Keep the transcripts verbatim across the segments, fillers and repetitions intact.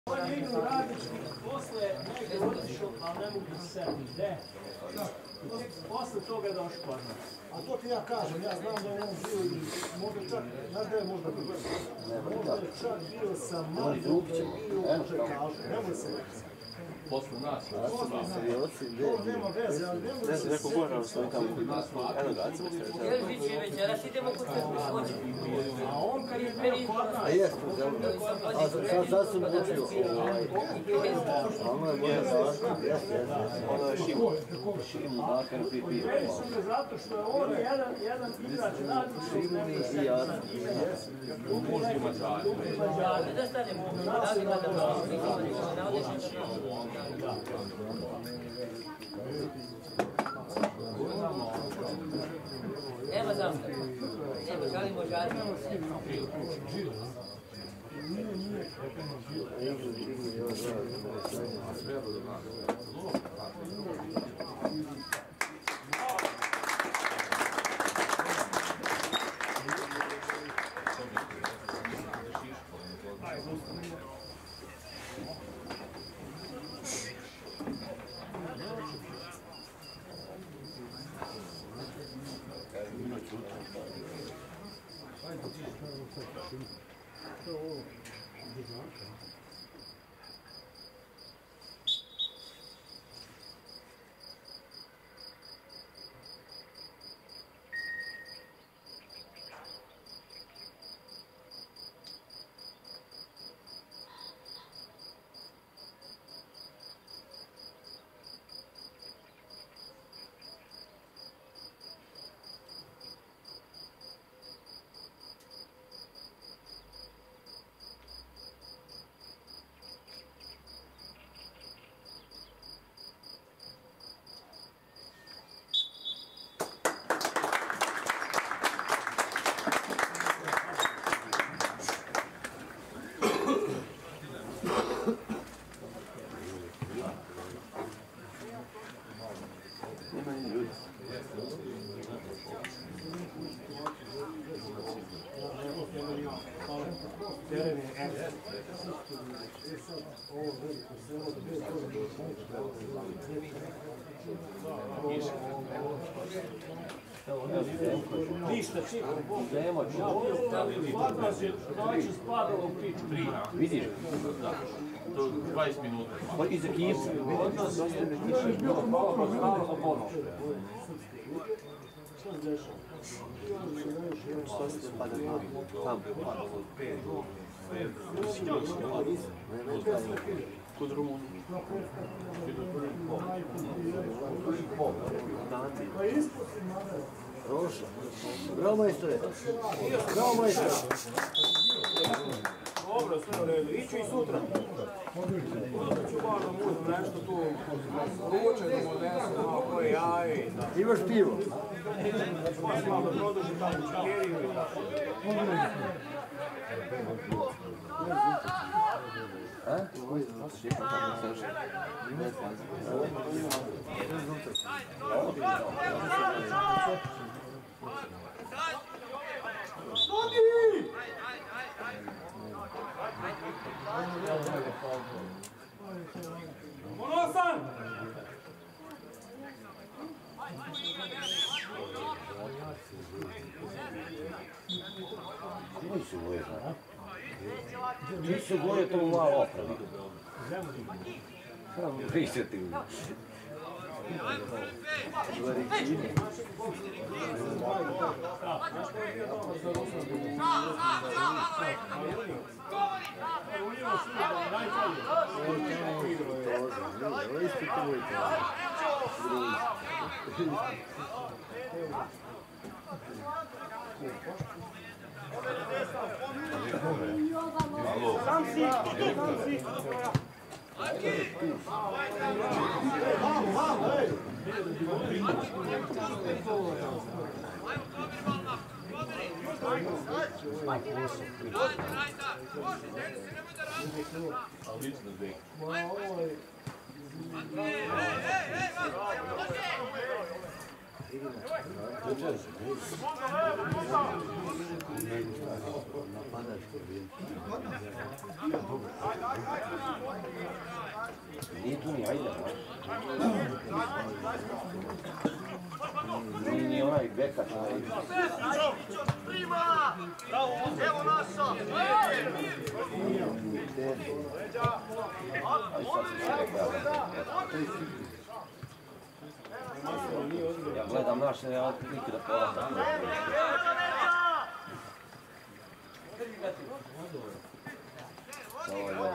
On je igrao radnički, posle negdje otišao, ali ne mogu se setiti. Gde? Posle toga je došao kod nas. A to ti ja kažem, ja znam da je on bio i možda čak, znaš da je možda bio? Možda je čak bio sa Marijom, bio u Žekašu, nemoj se reći. Posle nas, posle nas. To nema veze, ali nemoj se Neko Goran stoji tamo kod nas, eno ga, acimo se reći. Jer biće večeras, idemo kod se A on kad je bio kod nas... A jeste, a sad sam učio ovaj... A ono je možda zašto, jeste, jeste. Ono je Šimu, Šimu, Bakar, Pipi. Veli su me zato što je on jedan, jedan igrač radnički, ne može se Mužni mađari. Da stanemo, da li kada da odeš nema zastava. Nema, žalimo žalimo. Ništa, čekaj, kod nas je noću spadalo u piču. Vidiš? Do dvadeset minuta. Pa iz ekipe. Kod nas je bilo malo stalo pono. Šta se dešava? Šta se ne pada tamo? Tamo. Kod Rumunije. Pa ispod si mada. Roša. Bravo majstore. Bravo majstore. Dobro, sve u redu. Iću i sutra. Sutra ću bar da uzem nešto tu ruče, da mu odnesem malo koje jaje i tako. Imaš pivo? Pa malo da produžim tamo čakeriju i tako. A? Koji je nas šepa tamo saže? Ima je faza. Studi! Ponosan! Koji su goje, a? Ti su goje to malo opravi. Pričati u Sam si, sam si. Vamo, vamo, ej! Nije tu ni ajde, nije ni onaj bekat. Prima! Bravo, evo naša! Ja gledam naše, ja nikada povratak. Ovo je dobro.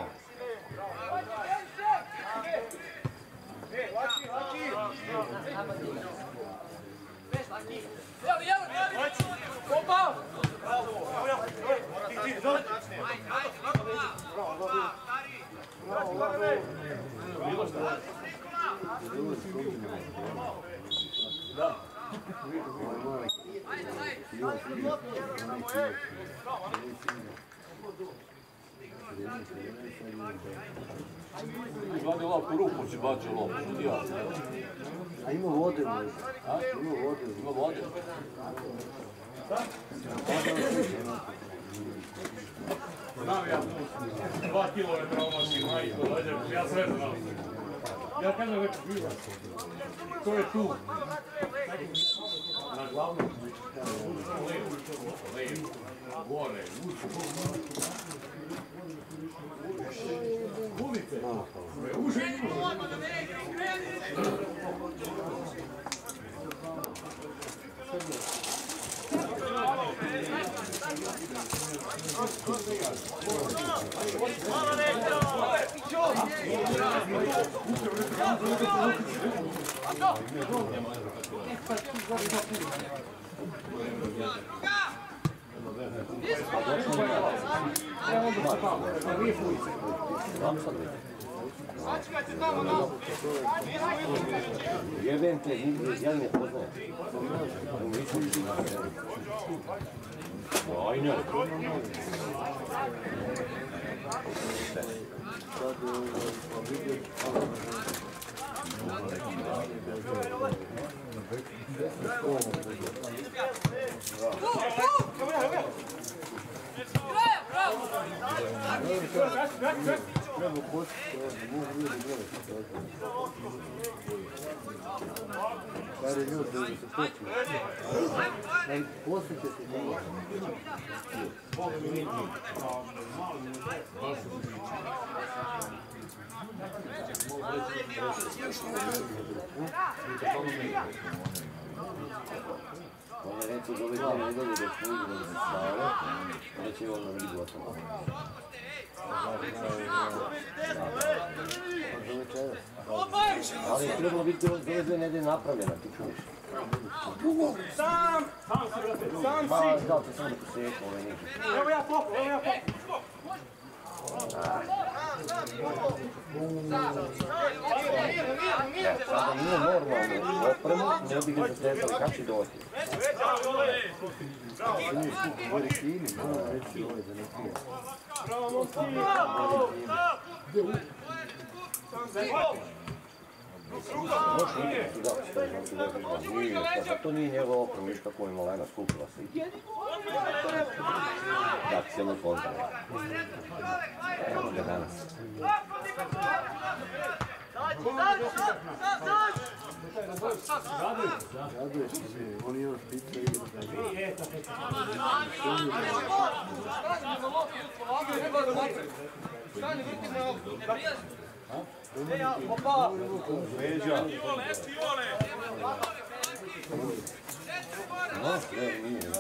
Izvadi loptu, ruku si bacio loptu, ja. A ima vode možda? A? Ima vode. Ima vode? Znam ja, dva kilometra omaši, majko, ja sve znam. Ja kažem neko biva, to je tu. Na glavnom, levo, levo, gore, ulice, uže Jebem te, ja ne poznajem. Ajne. Treba postiti, mogu ljudi gledati. Stari ljudi da se počne. Postite se malo. On je rekao da ove dvije nedelje dok smo igrali za Slave, onda će ono biti gotovo. Ali je trebalo biti ove dvije nedelje napravljena, ti čuješ. Sam! Sam si, brate, sam si! Ma, dao ti samo da posjeku ove neke. Evo ja poku, evo ja poku! Sada nije normalno opremu, ne bi ga zatezali, kako će doći? Gori fini, moram reći ovaj da ne pije. Može nikad tu dao što je znači da bi nije, pa to nije njegova oprema, viš kako je malena skupila se. Da, cijelo pozdrav. Evo ga danas. Raduješ se, oni još pizza i Veđa. No, ne, nije, da.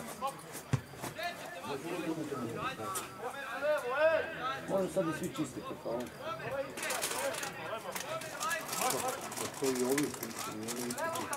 Možda sad i svi čiste kako on. to i ovi funkcioniraju.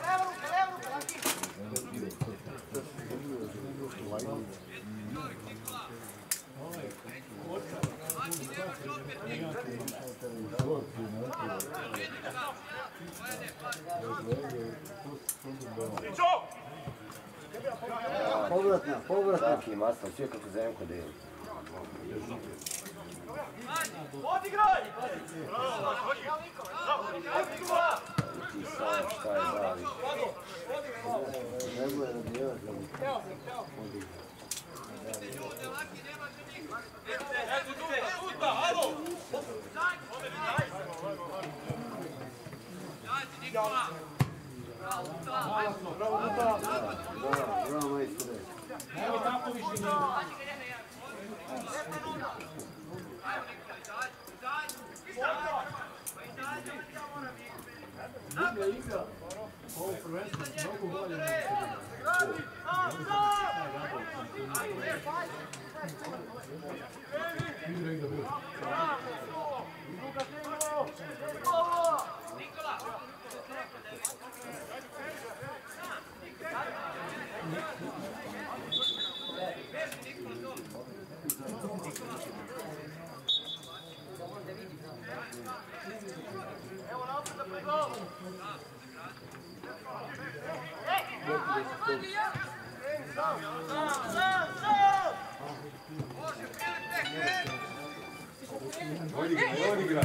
Povratna, povratna. Taki masno, sve kako Zemko deli. Odigraj! Ti sam šta je bavi. Bravo, majstore. Evo tako više ne. Druga igra, ovo prvenstvo mnogo bolje nego igra igra bilo. Evo napred da pregledamo. Odi igraj.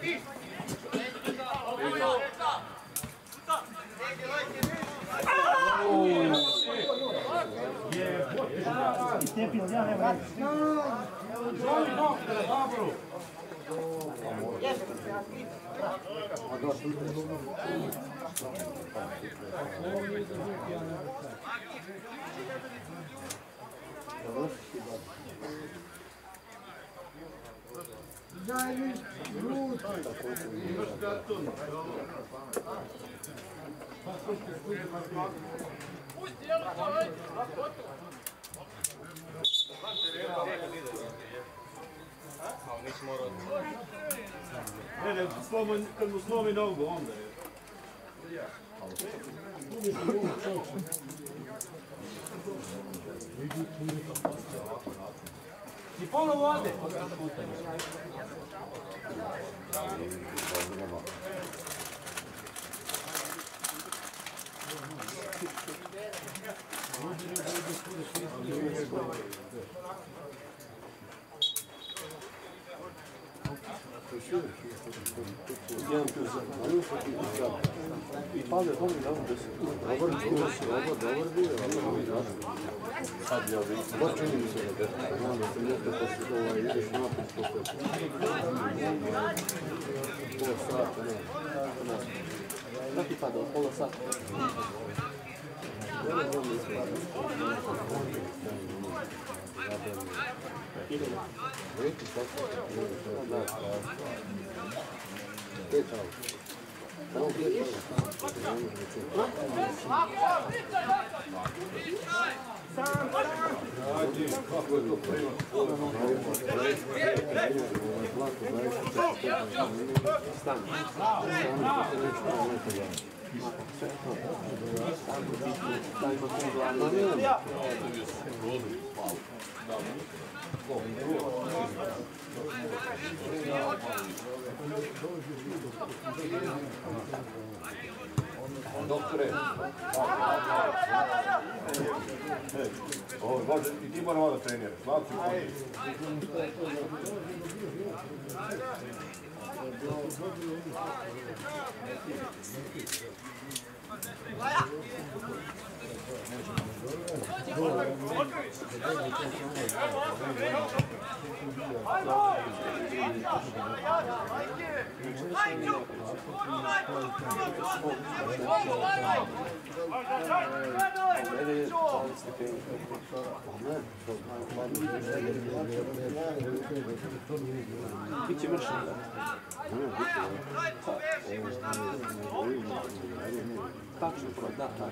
Ne, ne, slomi, kad mu slomi nogu, onda je. I ponovo vode. I pade dobro da on deset. Dobar bio, dobar, dobar bio, sad ja vidim. Baš čini mi se da deset. Znam da se ljete posle ovaj ideš napred posle. Pola sata, ne. Da ti pada, pola sata. Ja ne znam da se Veti sata. Pet auto. Samo pet Ajde, kako je to prima? Stani. Doktore. Ovo, Bože, i ti mora malo treniraš. Malo ću hoditi. Biće mršan. Tačno, da, da.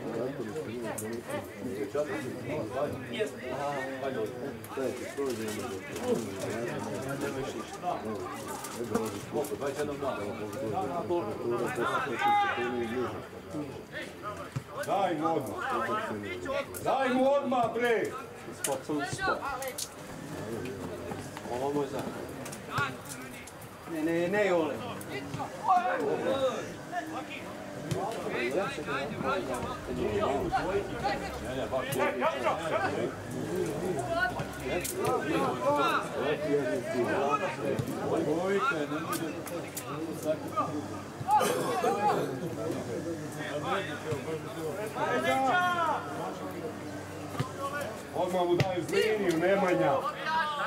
Daj mu odmah. Daj mu odmah, bre! Spot, samo spot. Ovo moj zakon. Ne, ne, ne, Jole. Odmah mu daju liniju, Nemanja.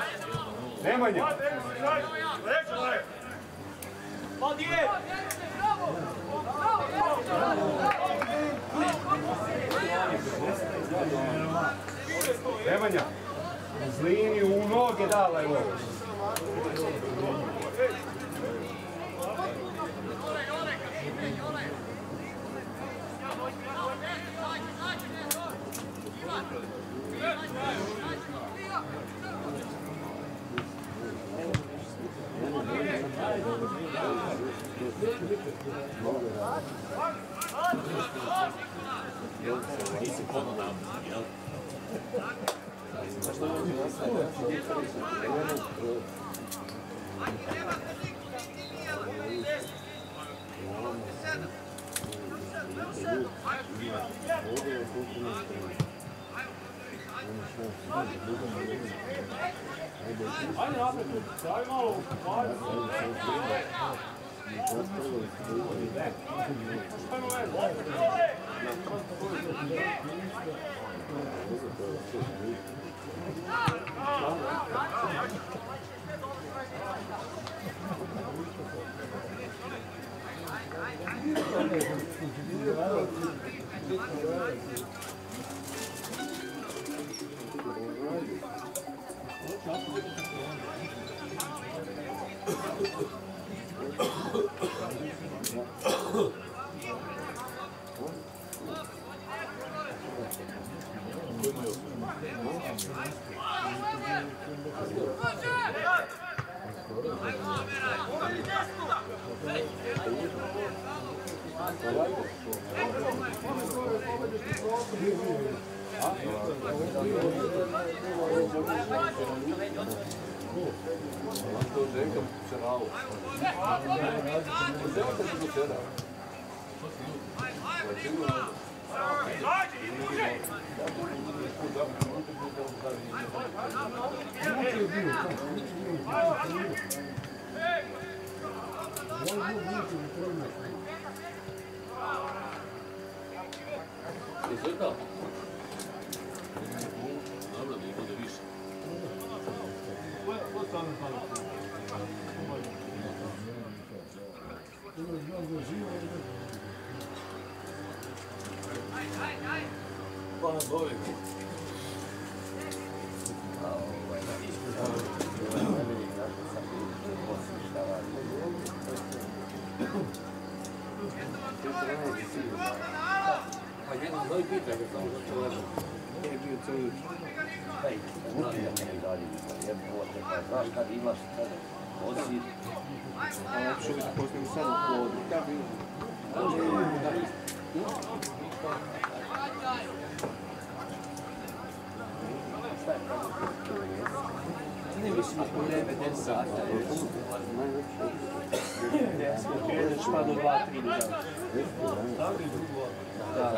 Nemanja! Vadi je! Nemanja, uz liniju u noge dala je ovo. Ajde napred, stavi malo, ajde. Znaš kad imaš kada odziv, a ja ću biti posljedno sad u povodu. Ne mislim da u vreme deset sata. Kreneš pa do dva tri dana. Da.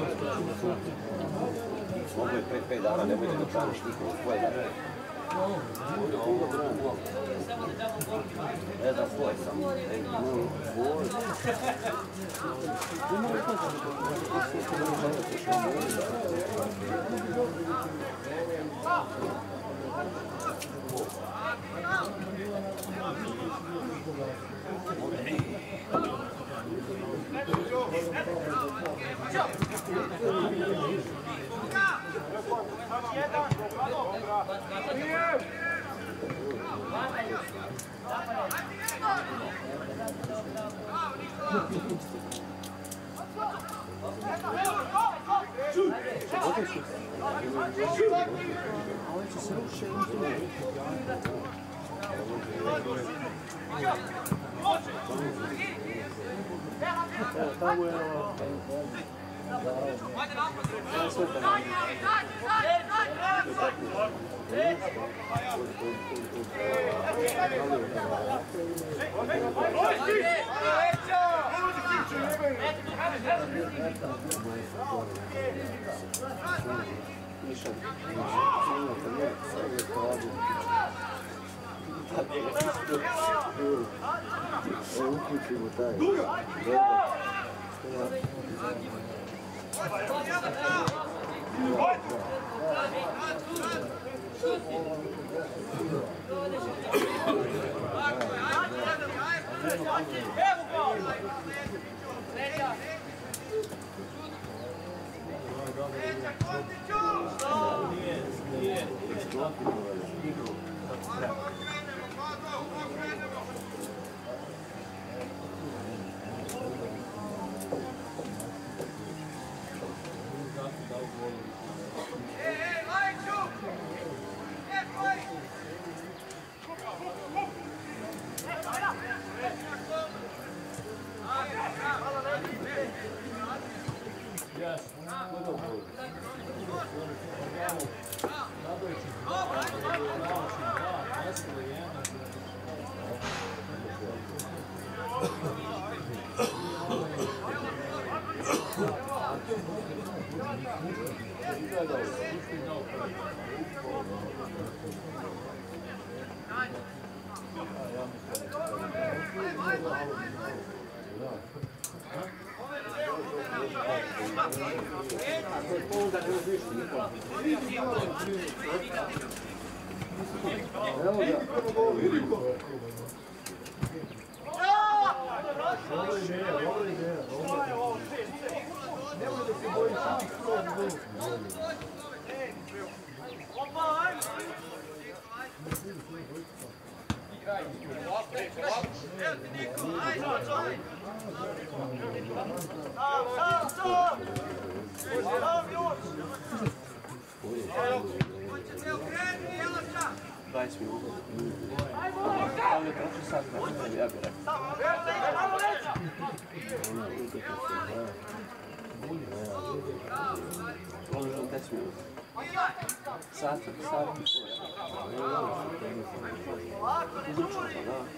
Mogu je pre pet dana, nemojte da praviš nikovo svoje dane. Ne da svoj sam. Hajde! dvadeset minuta. Ali je prošli sat, ja bih rekao. Položilo deset minuta. Sat, sat i pol. Izručno, pa da.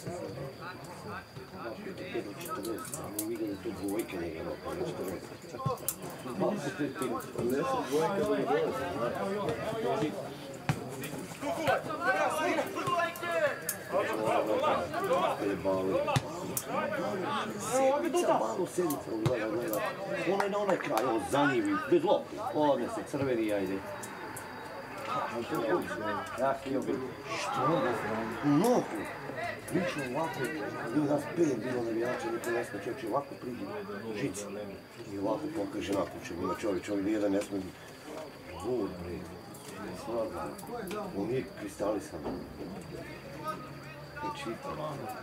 pet do četrdeset, mi vidjeli tu dvojke njega, pa nešto reći. dvadeset pet do četrdeset, dvojka do dvadeset. Kad je bali. Sedmica, malo sedmica, gleda, gleda. Onaj na onaj kraj, evo, za njim, bez lopte. Ovdje se crveni, ajde. Ja htio bi, što je? Nogu! Lično ovako, bilo nas pet, bilo navijača, niko ne sme čovječe, ovako priđe žici. I ovako pokaže nakuće, ima čovječ, ovdje nijedan ne sme biti. Vod, bre. Stvarno. On nije kristalisan. Ne čitam.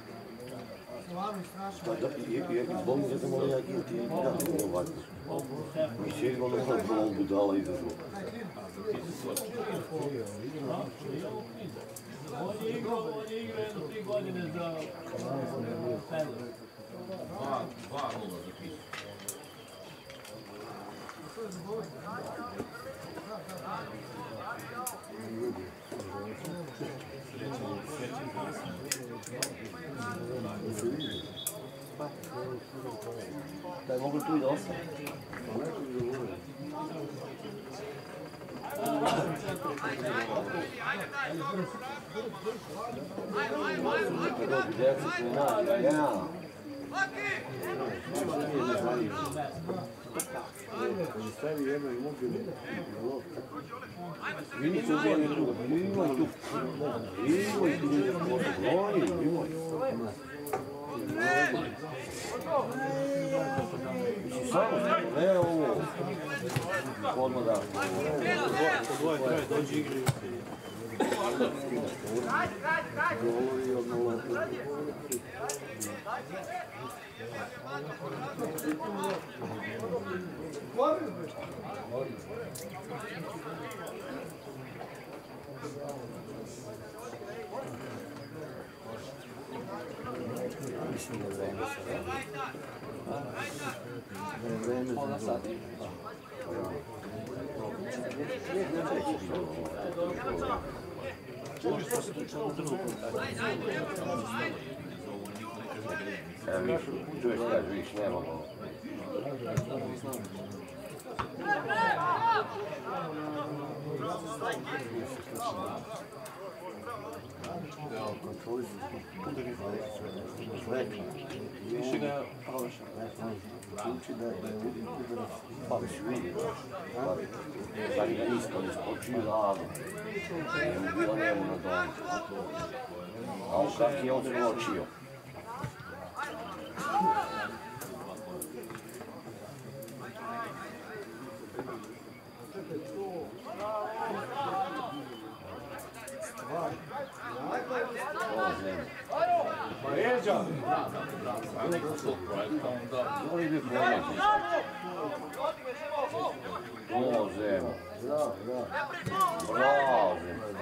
Zbog njega sam morao jagnuti i da ne ovako. Mi sjedimo na ono budala izazvu. On je igrao, on je igrao jedno tri godine za Fender. Dva gola za Kristu. Da je mogli tu i da ostane. Stavi jedno i mogu vidi se uzeli drugo, imoj tu, imoj tu, imoj, imoj. Mislim, samo, ne ovo, odmah da. Dvoje, troje, dođi igri. Govori odmah lopu. Mislim da je vreme sada. Vreme za sati. Evo viš, čuješ kaži, viš, nema ovo. Evo, kontroli su udari zleka. Više ga prošao. Uči da je udarac. Pa već vidi, da li ga ispod iskočio lavno. Nije mu bilo njemu na domu. A on kak je on skočio. Ređa! Ovo zemo. Bravo.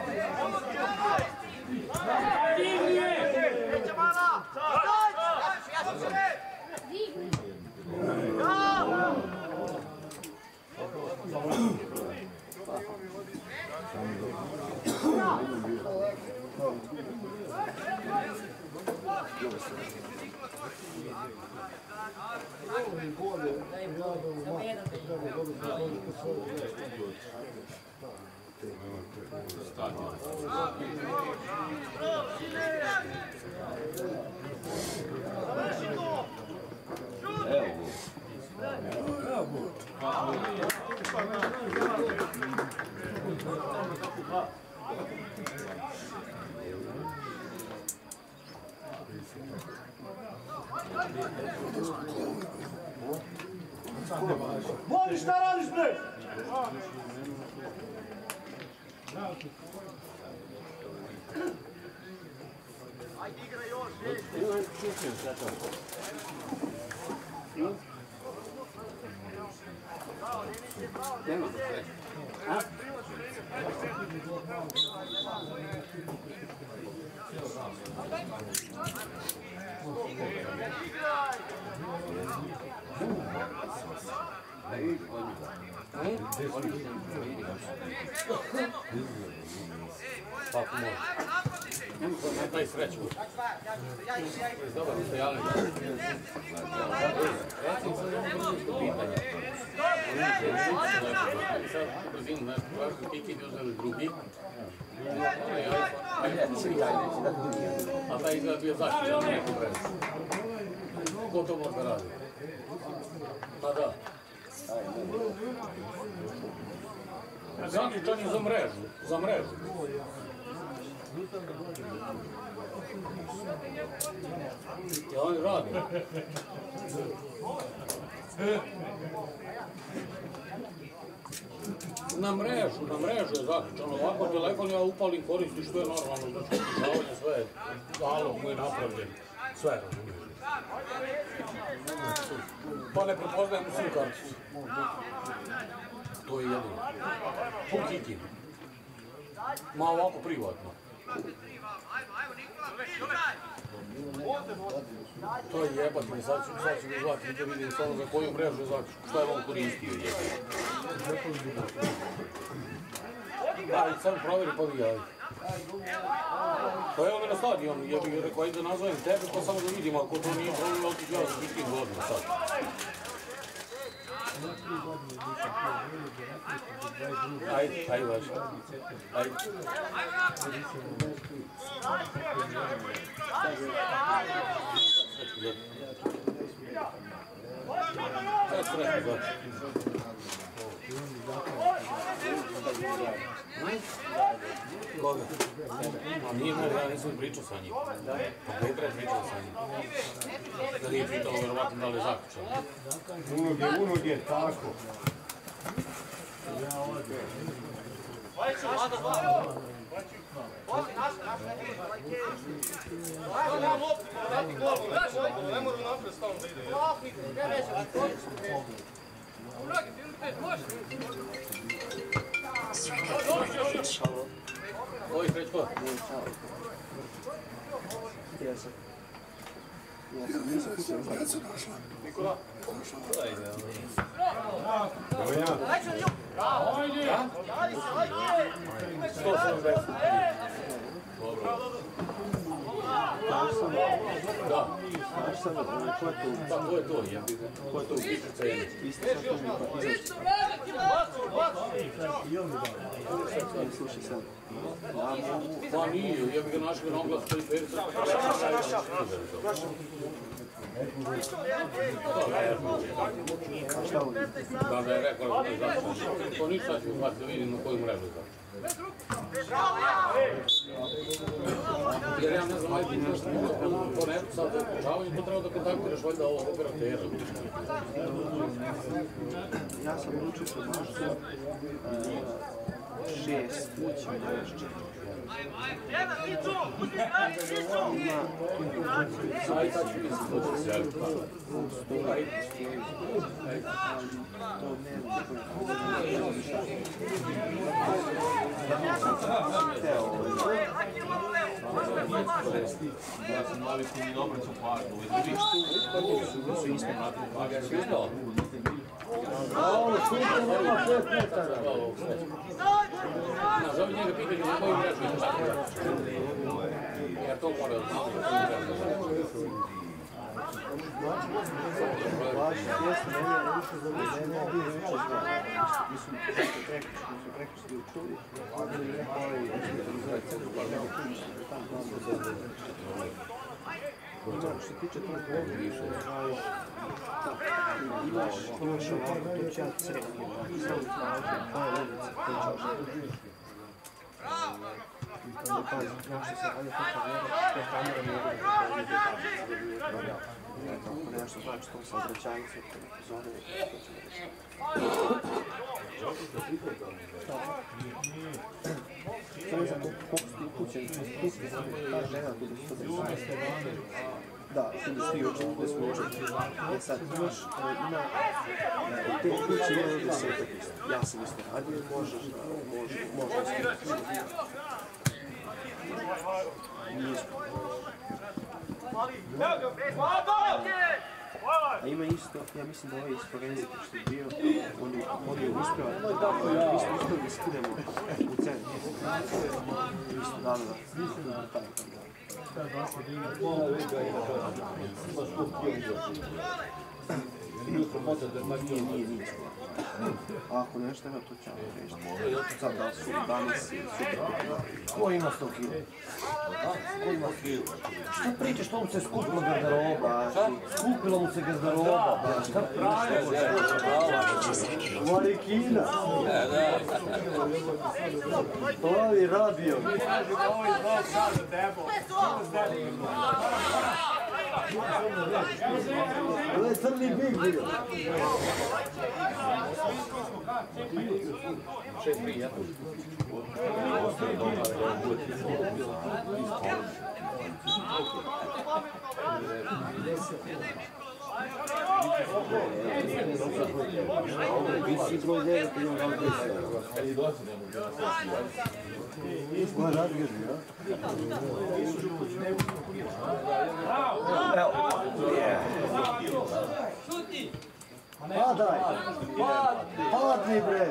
Voli, šta radiš, bre? Ajde igra još, Tako može. Ne taj sreću. Dobar, ustajali. Recimo sad imamo nešto pitanja. Sad u brzinu, znaš, važno kiki bi uzeli drugi. A taj izgleda bio zaštićan na nekom vremenu. Ko to možda radi? Pa da. Zaključan je za mrežu, za mrežu. Ja oni radi. Na mrežu, na mrežu je zaključano. Ovako telefon ja upalim, koristim što je normalno, znači uključavanje sve je, zalog mu je napravljen, sve razumiješ. Pa ne prepoznajem u svim karticu. To je jedino. Pukikin. Ma ovako privatno. To je jebati mi, sad ću mi zvati da vidim samo za koju mrežu je zaključio, šta je on koristio jebati. Da, i sad provjeri pa vi javi. Pa evo me na stadion, ja bih rekao, ajde da nazovem tebe pa samo da vidim, ako to nije problem, ali ti ja sam biti godno sad. Ajde, ajde vaši. Ajde. Sad sretno, znači. Koga? A nije moj, ja nisam pričao sa njim. Pa Petra je pričao sa njim. Da nije pitalo, verovatno, da li je zaključano. Unog je, unog je, tako. Ne moram napred stavno da ide. Oj, Krećko. Jesam. Jesam, nisam kupio znači. Nikola? sto sedamdeset. Dobro. Da. Znaš sam, ko je to? Da, ko je to? Ko je to u pitu cene? Isto sad to mi pa izaći. Slušaj sad. Pa nije, ja bih ga našli na oglas koji peri sad. Šta ovdje? Da, da je rekao da je zaključan. To ništa ću uhvatiti da vidim na koju mrežu je zaključan. Jer ja ne znam, ajde ti nešto po netu sad za uključavanje, to treba da kontaktiraš valjda ovog operatera. Ja sam učio se možda šest, ući mi da još četiri. Ajde, sad ću mislim da će se javiti. Ja sam navik koji ne obraćam pažnju. Su isto napravili. Ovo, super, nema šest metara. Nazovi njega pitanje na koju mrežu je zaključan. Jer to mora da znam. Vaši pjesme, meni je više za mene, ne bi više znao. Mislim, nešto preko, što preko ste učuli, ali je ovaj izgled centru parlamentu, tamo tamo za ima, što se tiče tog ovdje, imaš, imaš ovako, tu će ja srednji, samo traži, koja je ulica, koja će ožiti. Ne pazi, znaš što se radi, kako kamera, što kamera ne bude da je ako nešto znači tom saobraćajnicu, zove, to ćemo reći. Samo ne znam koliko ste upućeni, tu ste znali, ta žena tu da su to desali. Da, tu da svi očin, gdje smo očin. E sad, imaš, ima, od te kuće ima ovdje desetak isto. Ja sam isto radio, možeš, možeš, možeš. Nismo. A ima isto, ja mislim da ovaj iz Forenzike što je bio, on je, on je uspio, mi smo uspio da skidemo u centru. Isto, da, da, da. Nije, nije, nije. A ako nešto ima, to će vam rešiti. Sad da su danas i sutra. Ko ima sto kila? Ko ima kila? Šta pričaš, što mu se skupila garderoba? Skupila mu se garderoba. Šta pričaš? Marikina. Plavi radio. Ovo je crni big bio. Šest tri, ja tu. Visi broj devet i on radio se. Ovo je radio, ja? Padaj! Padni bre!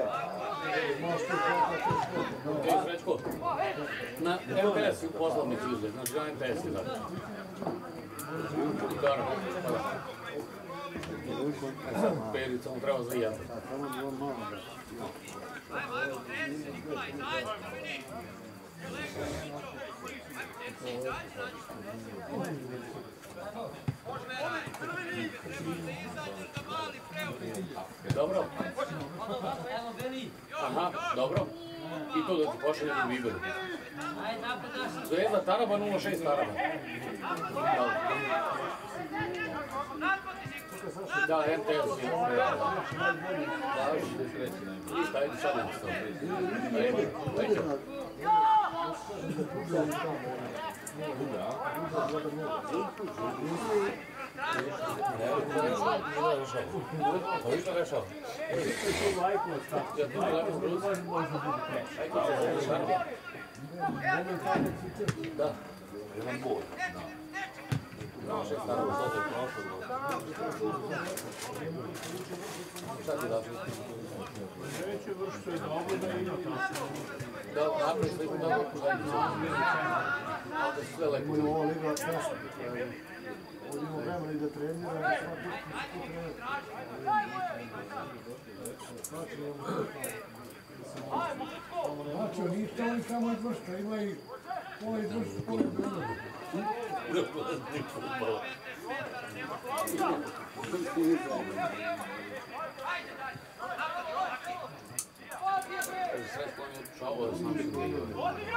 Ej, Srećko, na M T S u poslovnici uzeti, znači na M T S je zato. Udara. Sad perica mu treba za jedan. Dobro. Aha, dobro. I to da ti pošaljem u Viberu. Zvezda Taraba nula šest Taraba. Da, M T S je. Ništa, ajde sad nam stav. Ajde, ajde. To ništa rešao. Ja tu gledam bruz. Da. Jedan bol. Šest Taraba, zato je prošlo. Šta ti daš? Neće vršiti je dobro da ima tako. Da, napravi sliku da vršu zajednicu. Ovdje su sve lepo. Ovo je liga jasno. Ovdje imamo vremena i da treniramo. Znači, ništa oni samo izvršta, ima i pola izvršta, pola izvršta. Sredstvo mi je otušao, da sam se vidio.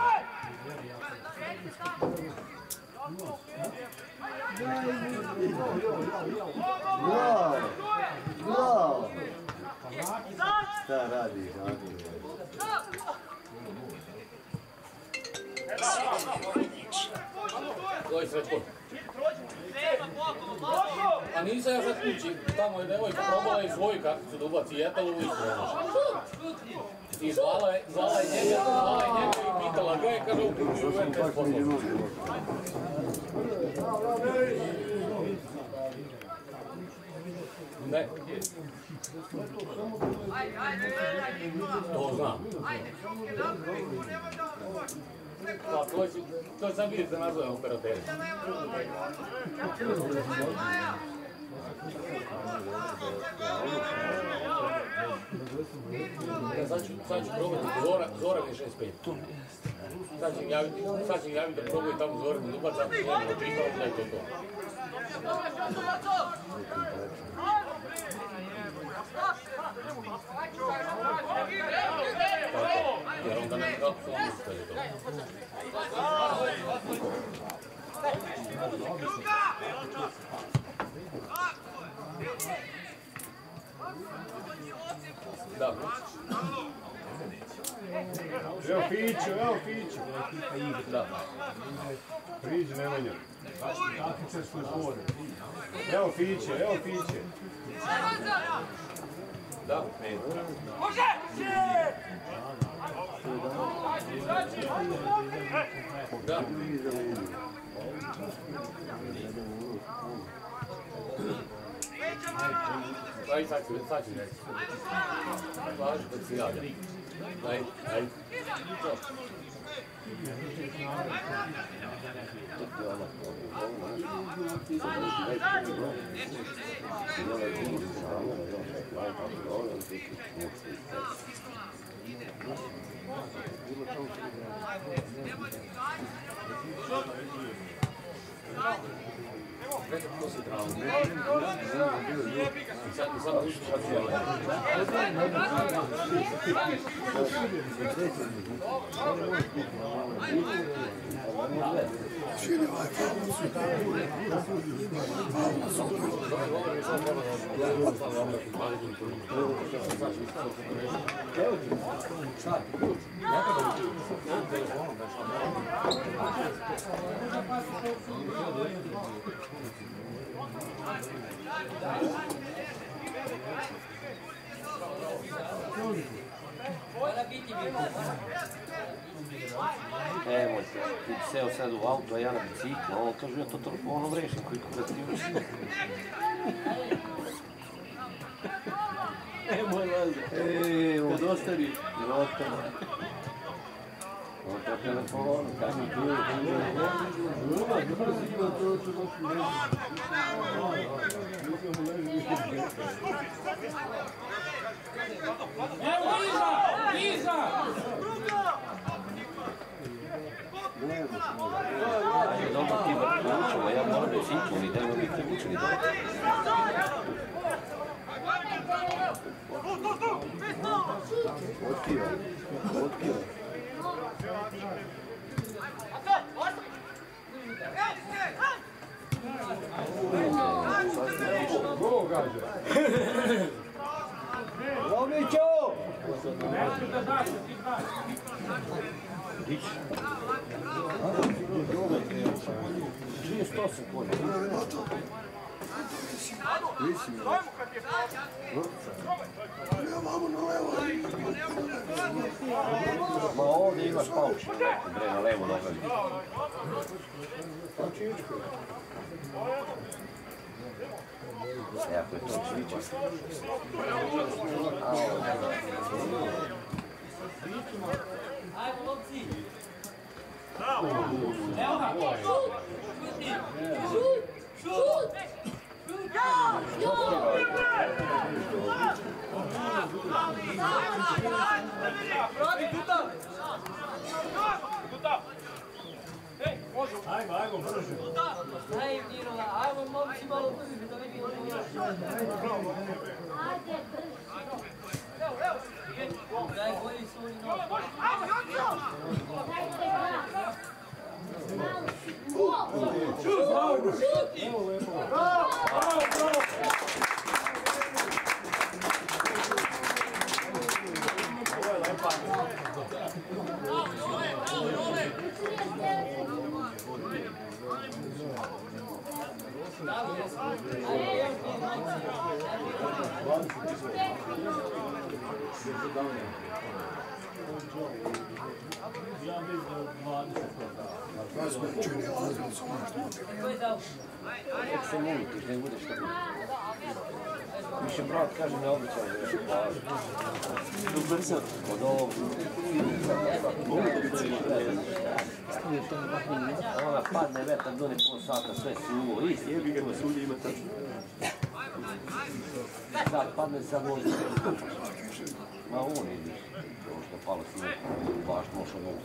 Bravo! Bravo! Šta radiš, Adi? Doj Srećko. A nisam ja sad kući, tamo je devojka probala i svoju karticu da ubaci Jetalu u istrenu. I zvala je, zvala je njega, zvala je njega i pitala ga je, kaže upući u M T S poslovnicu. Ne. To znam. Pa to je, to sam vidio da nazovem operateri. Ja sad ću, sad ću probati, Zora, Zora mi je šest pet. Sad ću im javiti, sad ću im javiti da probaju tamo Zora mi dubaca, njeno očitao, da je to to. Jer onda ne kako su oni uspeli to. Da. Evo Fiću, evo Fiću. Da. Priđi Nemanja. Evo Fiće, evo Fiće. Da. Može! Da. Daj, sad ću, sad ću reći. Važi dok si javlja. Daj, daj. To si pravo. Sad mi samo ušli kad si javlja. Evo, ti seo sad u auto, a ja na biciklu, a on kaže, ja to telefonom rešim, koji kurac ti uši. E, moj laze. Evo, kad ostari. Ostari. On to telefonom, kako ti je. Evo, iza! Iza! Ajde, dobro ti vrpučemo, a ja moram biciklu, ni dajmo mi ključni dobro. Otkio, otkio. Go, gađa! Romićo! Dić. trideset osam polja. Ma ovdje imaš pauč, bre, na levo nogavi. E, ako je to čivića. Ajmo, lopci! Evo ga! Šut! Šut! Ajmo, ajmo, brže. Ajmo, Nirova, ajmo, momci, malo brže, da vidimo ovo. Ajde, brže. Daj, bolji su oni novi. Šuti! Bravo, bravo! Ovo je lepa. Kako se molitiš, ne budeš što bude. Više brat kaže ne običaj da još plažu. Ubrzo. Od ovog. Ona padne vetar, done pol sata, sve suvo. Isti, jebi ga, sudi ima tačno. Sad padne sad vozi. Ma on idiš. Ovo što palo snijeg, baš mošao mogu.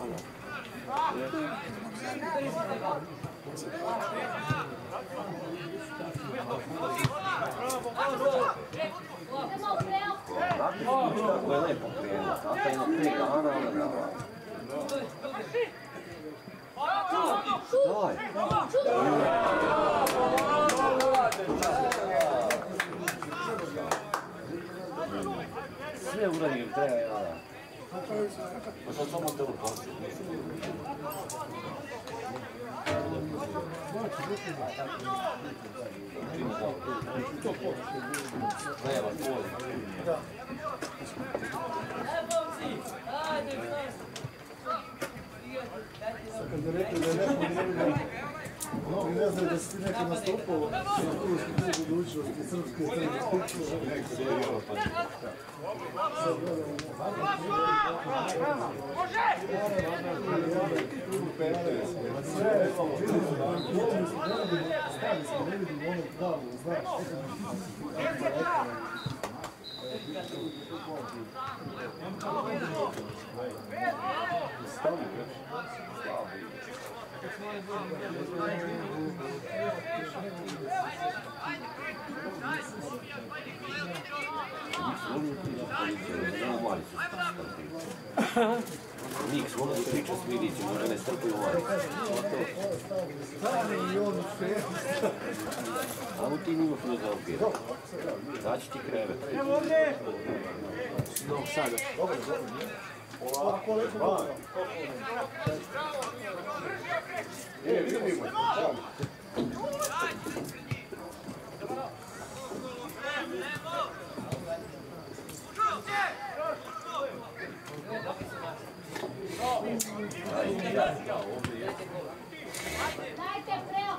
Znate kako je lepo krenuo, tata ima pet dana, ona dava. Daj! Sve uradim, treba ja da. Pa sad samo te uposti. Treba, tvoj. Kad je rekli da je neko bojazan da si ti neko nastupao u turskoj budućnosti, srpske Nik, smo mogu priča s milicima, možda ne strpuju ovaj. Amo ti nima filozofije. Daći ti krevet. No, sada. E, vidimo. Dajte preo!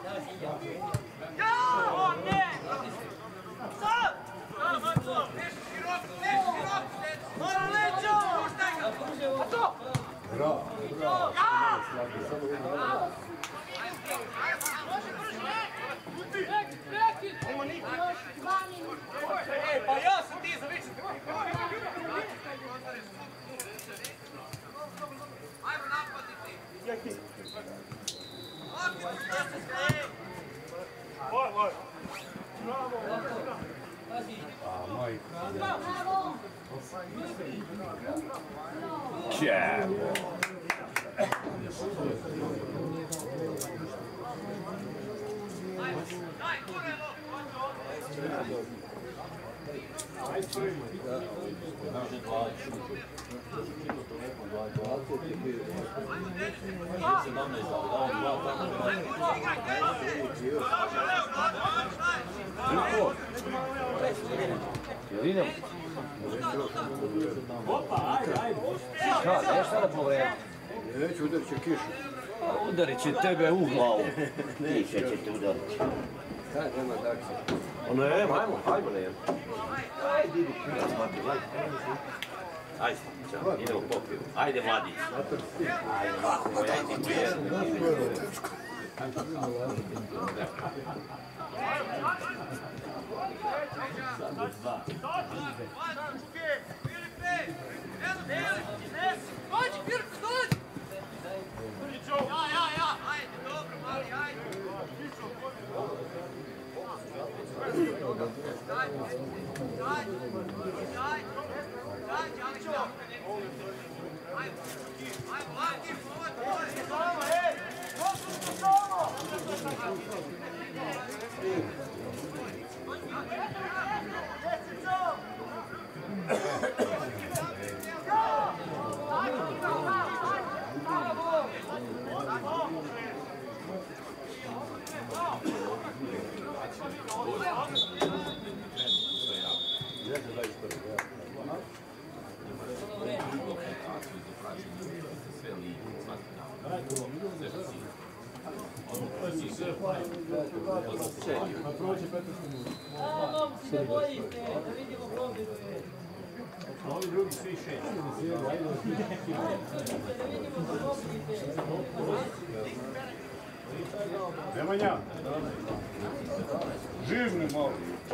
Bravo, bravo. Pa ja sam ti zavičan. Ajmo napaditi. Oj, oj. A, moj. Če! Daj, kurelo! Jel idemo? Šta, neš sada povrediti? Neću, udarit će kišu. Udarit će tebe u glavu. Kiša će te udariti. Sad nema dakle. Ono je, ajmo, ajmo ne. Ajde, idi kurac, mati, ajde. Ajde, čao, idemo popiju. Ajde, mladić. Ajde, mati, moj, ajde, ti je. Dođi, Pirko, dođi! Ja, ja, ja, ajde, dobro, mali, ajde. Daj, daj, daj, daj, Đalić, da. Ajmo, ajmo, laki, ovo je tvoje. Samo, ej, došli samo! A, momci, ne bojite, da vidimo probite. Ovi drugi svi šest. Da vidimo probite. Nemanja. Živni malo.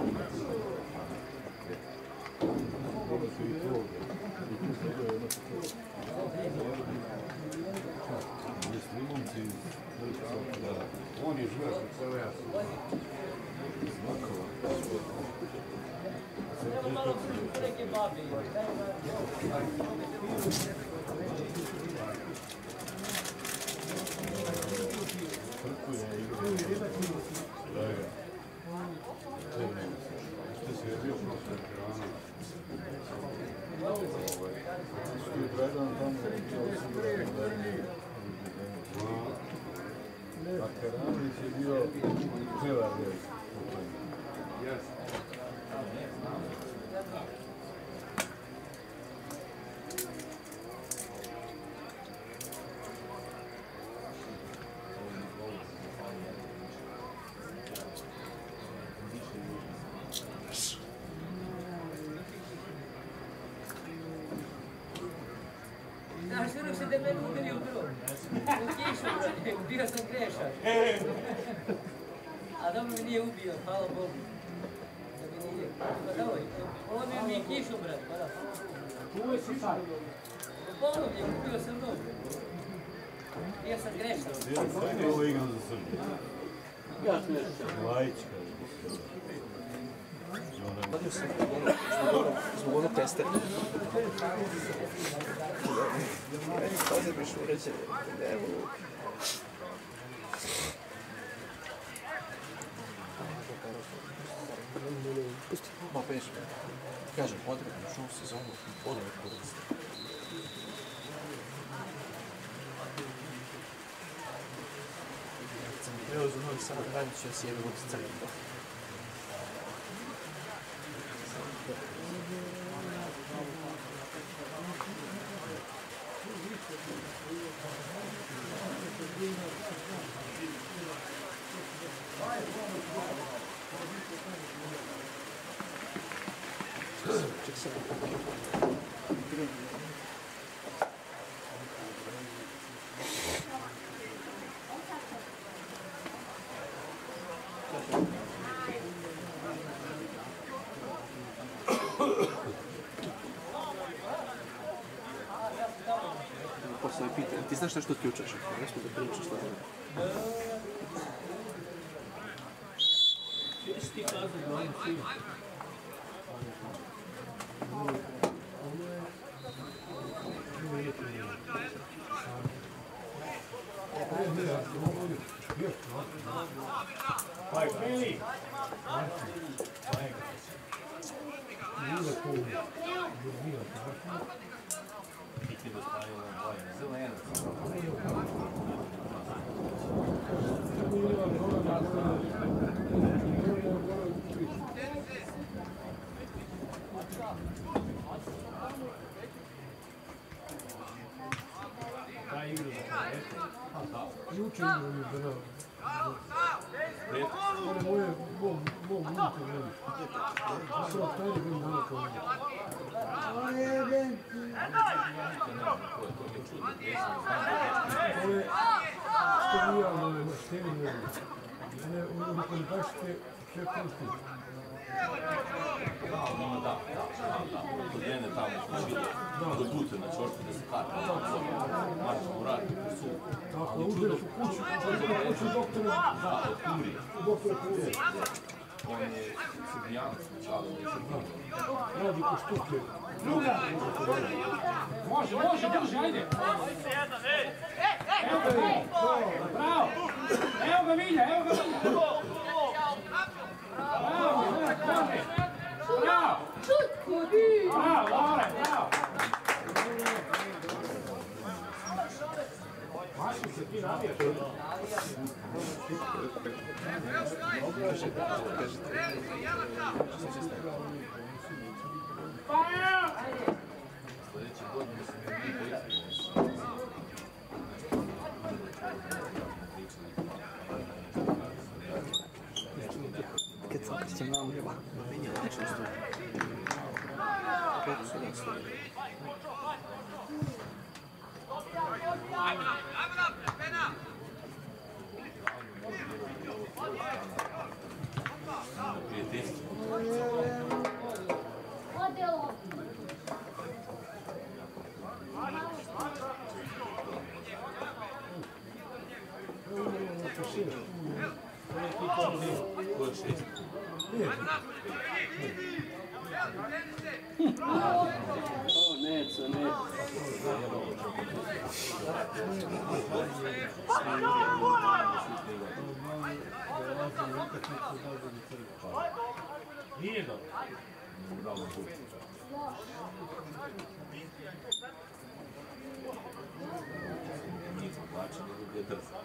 On je živak, sve jasno. Evo malo neke babi. A Karanić je bio čelar. Znaš, uvijek se da mene udario prvo. U kišu, bio sam grešan. A dobro mi nije ubio, hvala Bogu. Da mi nije. Pa davoj, polomio mi je kišu, brat, pa da. Čuvaj si sad. Polomio, ubio sam nogu. Bio sam grešan. Sad je ovo igra za Srbiju. Ja smiješam. Lajićka. Vadio sam zbog onog testera. Meni paze biš uređene. Evo. Pusti, malo peš. Kažem, odredno, šuo sezonu, odredno koriste. Kad sam preo za Novi Sad, radit ću ja si jebe od crkva. Ček se posle pita, ti znaš nešto ključaš? Ne smo da pričaš šta da. Jesi ti kazao da on film? Vai, Feli! Juče imaju da nam... One moje, mom, mom unuka meni. Sada taj je ben dana kao meni. Ove, što nije, ove, mašteni meni. One, ono, koji baš te, sve pusti. Ima da, da, kod mene tamo učili, kod Dute na čorti da se karte, marš u rad, u sud. Tako, uđeš u kuću, uđeš u kuću doktora. Da, od Kurije. Doktora Kurije. On je srbijanac, čalo, je srbijanac. Radi ko štuke. Druga! Može, može, drži, ajde! Evo ga Milja! Bravo! Evo ga Milja, evo ga Milja! Bravo, bravo! Bravo! Bravo, Lore, bravo! Maši se ti navijaš? Sljedeće godine su mi bili bojice. Kad sam krećem na umljeva, meni je lakše isto. Kako su nas stavili? Prijateljstvo. Ode ovo. Ko je šest? O, neco, neco. Nije dobro. Bravo, Bog. Nisam plaćen, nego je drza.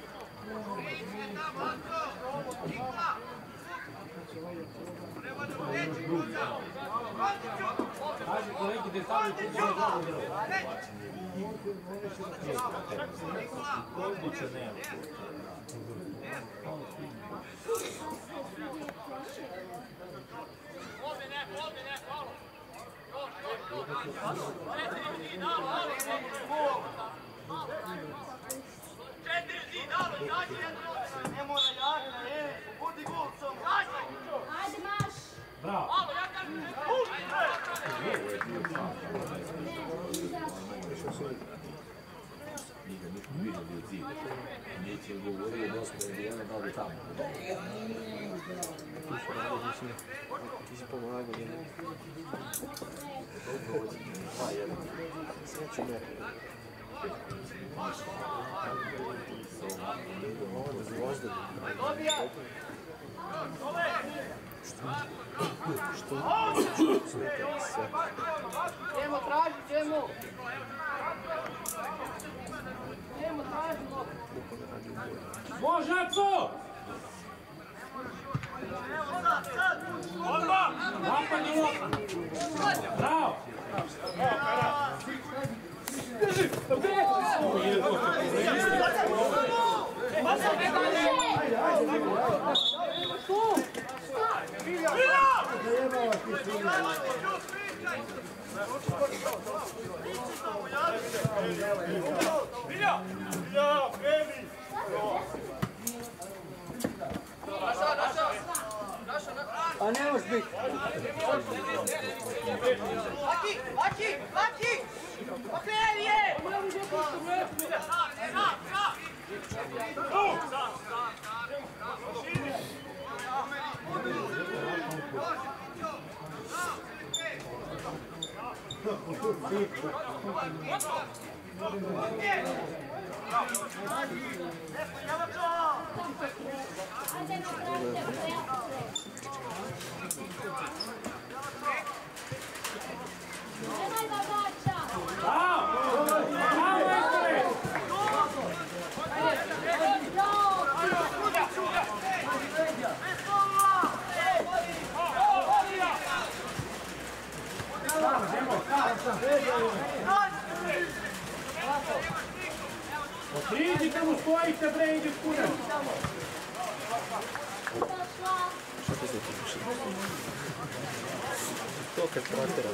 Kaži kolegi da stavljaju kuću na glavu drvo. Odliče nema. Ovdje ne, ovdje ne, hvala. Četiri zidalo, dađi jedno! Ne mora jaka, ej! Budi gol sam! Ajde, maš! Bravo! Alo, ja kažem, pusti! Nije ga niko vidio bio zid. Neće govorio da smo je jedna dali tamo. Ti si pomagao jedno. Dva jedan. Sreću ne. Ovo da zvozdali. Što? Što? Idemo, traži, idemo! Idemo, tražimo! Možaco! Odmah! Napad i lopta! Bravo! Drži! Vilja! Vilja, kreni! Naša, naša! Naša, naša! A ne može biti! Laki, laki, laki! Okreni je! Idite mu stojite bre, idi kurac! Šta ti se tiče? To kad pratera.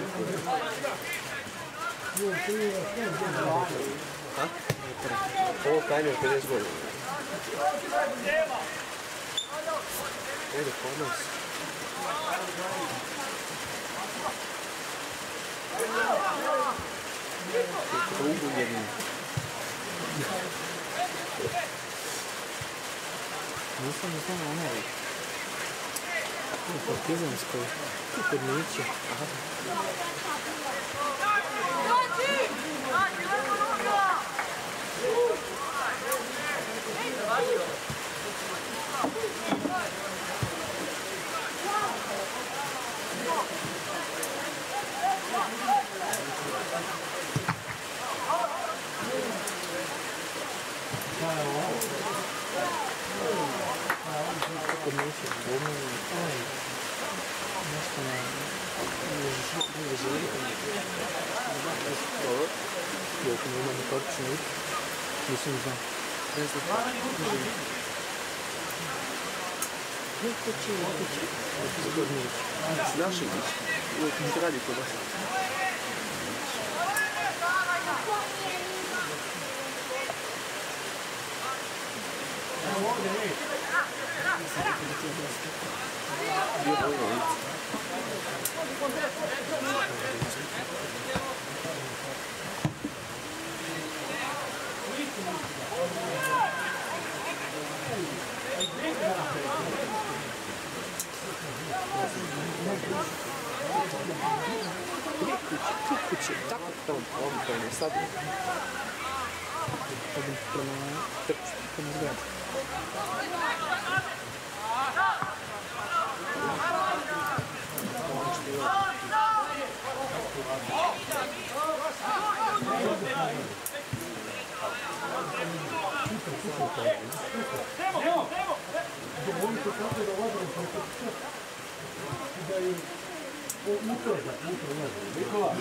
Ha? Ovo kajmer pedeset godina. Ovdje kod nas. Krugu jednim. Nisam ne znam onaj. U Partizanskoj. U Kornići. Aha. Kornići. Nešto na... Nije želi. Dobro. Dok ne imamo torčinu lik. Nisam znam. Ne znam. Ne kući, ne kući. Zgodnić. Znaš Ilić? Uvijek mi radi kod vas. Evo ovdje, ej! Bio bojno lice. Kuće, tako tamo, ovom to ne sad. Odim prema trču, prema zgradu. Nikola,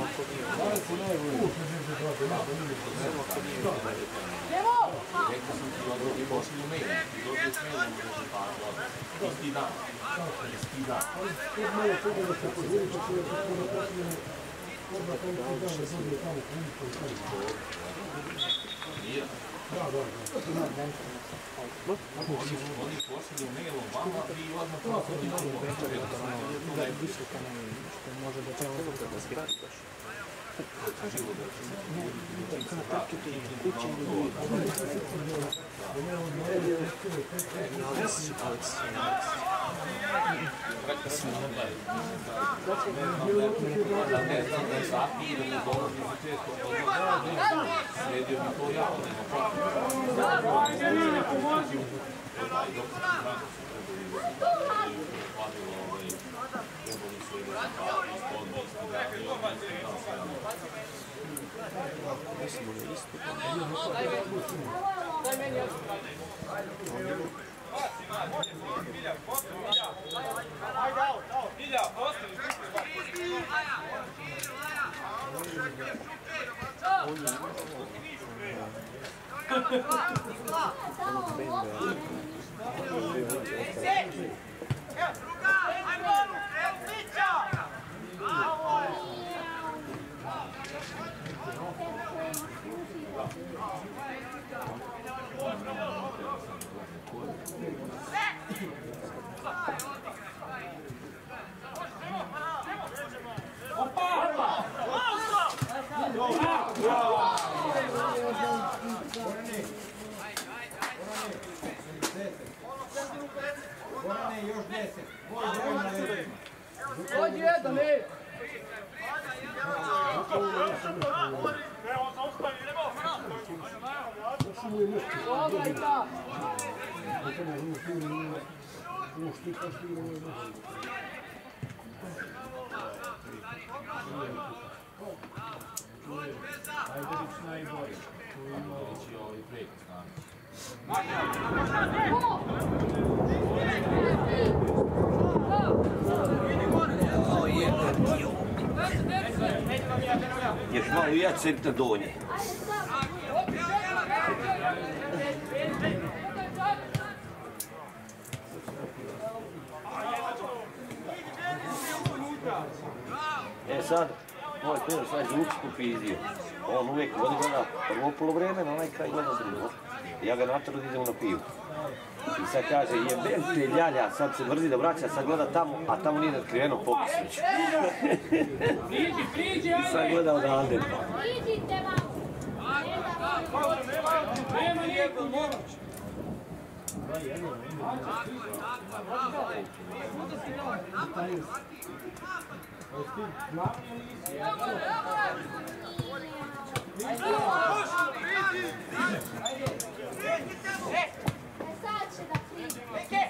Rekao sam ti dobro i pošli u mail. I dobio s mailom rezultata. Isti dan. Isti dan. Oni pošalju mailom vama i odmah pošalju da je visoka što može da će ono da zgradi baš. Kana trčite i kuće ljudi. Alex, Alex, Alex. Da ne znam da je sati i da mu dolazi u često sredio bi to jako nema pravo. Mislim da isto. Dođi jedan, ej! Dobra i ta! Još malo ja centar donje. E sad, moj Pedro sad zvuk popizio. On uvijek vodi gleda prvo polovreme, na onaj kraj gleda drugo. Ja ga natru da idemo na pivu. I sad kaže, jebem te ljalja, sad se vrzi da vraća, sad gleda tamo, a tamo nije otkriveno pokusnić. Priđi, priđi, ajde! I sad gleda odavde. Priđite vam! Nema nijedno, moraš! Sad će da priđe.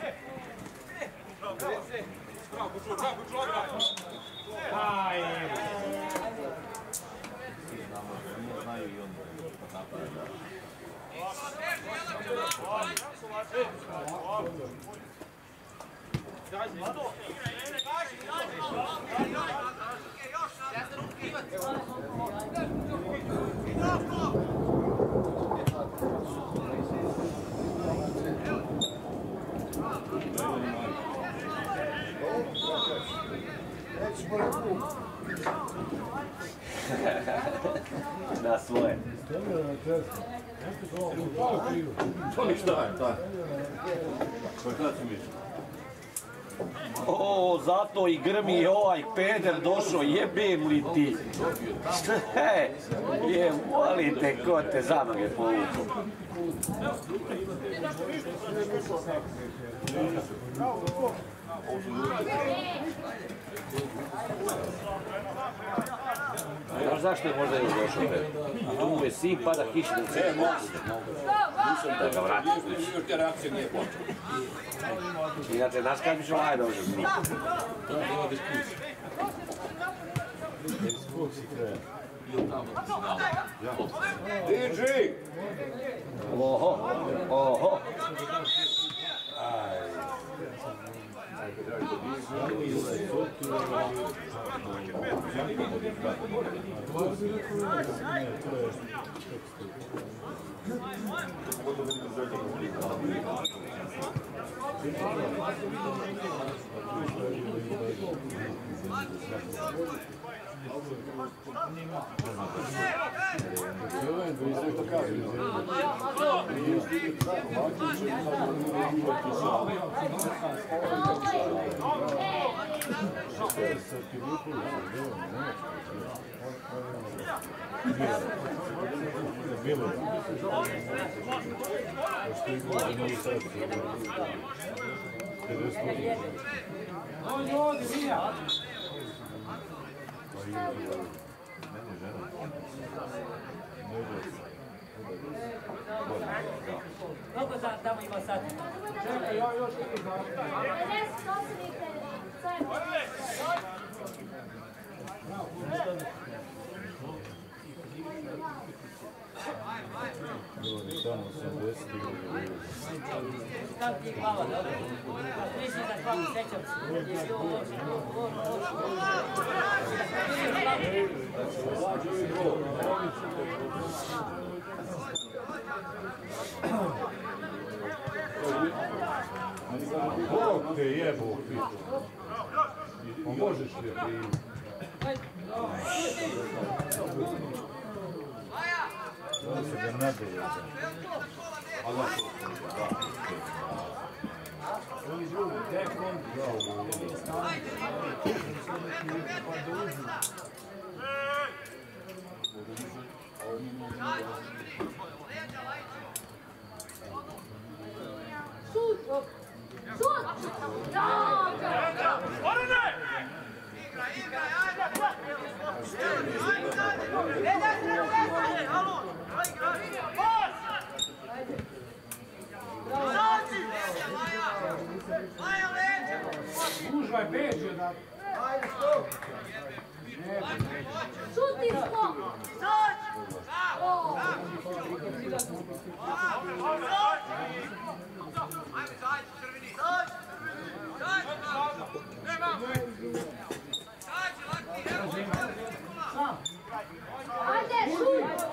Znaju i oni napravili. Na svoje. To mi šta je, taj. Kada si misli? O, zato i grmi ovaj peder došao, jebem li ti? He, je, molim te, ko te za noge povuku. Znaš zašto je možda još došao peder? Tu mu je sin, pada kiša u celu. Nisam da ga vratim. Još te reakcije nije počeo. Inače, znaš kada bi što ovaj došao? Nije. To je dolazi kući. Diži! Oho, oho. Koliko sad tamo ima sad? Čekaj, ja još neki zakon. pedeset ostanite, Samo osamdeset Kako ti je glava, dobro? Mislim da hvala, sećam se. Jesi ovo loše, ovo, ovo, Bog te jebo, možeš li je primiti? Da se ga ne dođe. Oni drugi, dekom, Šut! Šut! Orane! Igra, igra, ajde! Ajde! Halo! Igra, igra! Pas! Zaci! Leđa, Maja! Maja, leđa! Užvaj, beži odavde. Ajde, stop! Šut i skok! Zaci! O! Ajde, zađi, crveni! Zađi! Zađi! Nema! Zađi, laki, evo! Ajde, šut!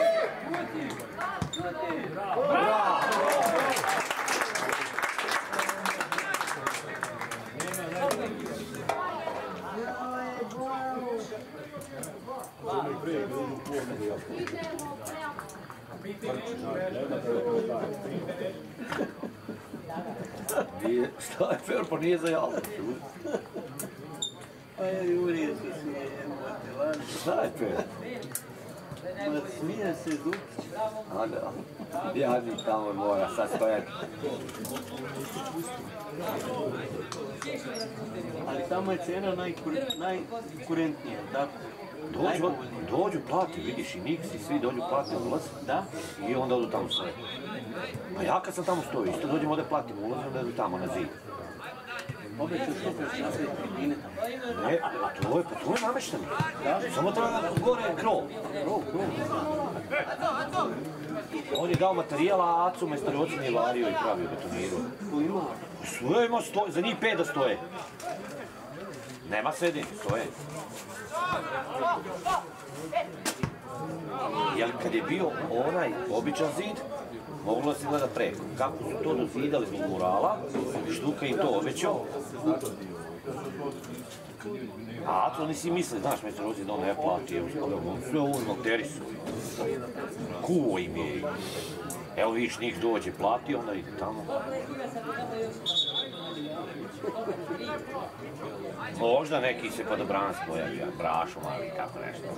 Šut! bravo! Nije, šta je fer, pa nije za jalo. A ja Jurije se smije, emote, van. Šta je fer? Ma smije se Dukić. A da, jadnik tamo mora sad stojati. Ali tamo je cena najkurentnija, tako? Dođu, dođu, plati, vidiš i Niks i svi dođu, plati ulaz. Da? I onda odu tamo stoje. A ja kad sam tamo stojio, isto dođem ovdje platim ulaz i onda odu tamo na zid. Obeću što ćeš na sve tribine tamo. Ne, a to je, pa to je namešteno. Samo treba gore krov. Krov, krov. On je dao materijala, a Acu majstori oci nije vario i pravio betonirao. Tu ima? Sve ima, stoje, za njih pet da stoje. Nema sedi, stoje. Jer kad je bio onaj običan zid, moglo se gleda preko. Kako su to dozidali zbog murala, Štuka im to obećao. A to nisi misli, znaš, me se rozi da on ne plati, sve ovo noteri su. Kuo im je. Evo vidiš, njih dođe, plati, onda ide tamo. Možda neki se pa dobranac pojavi, brašom, ali kako nešto.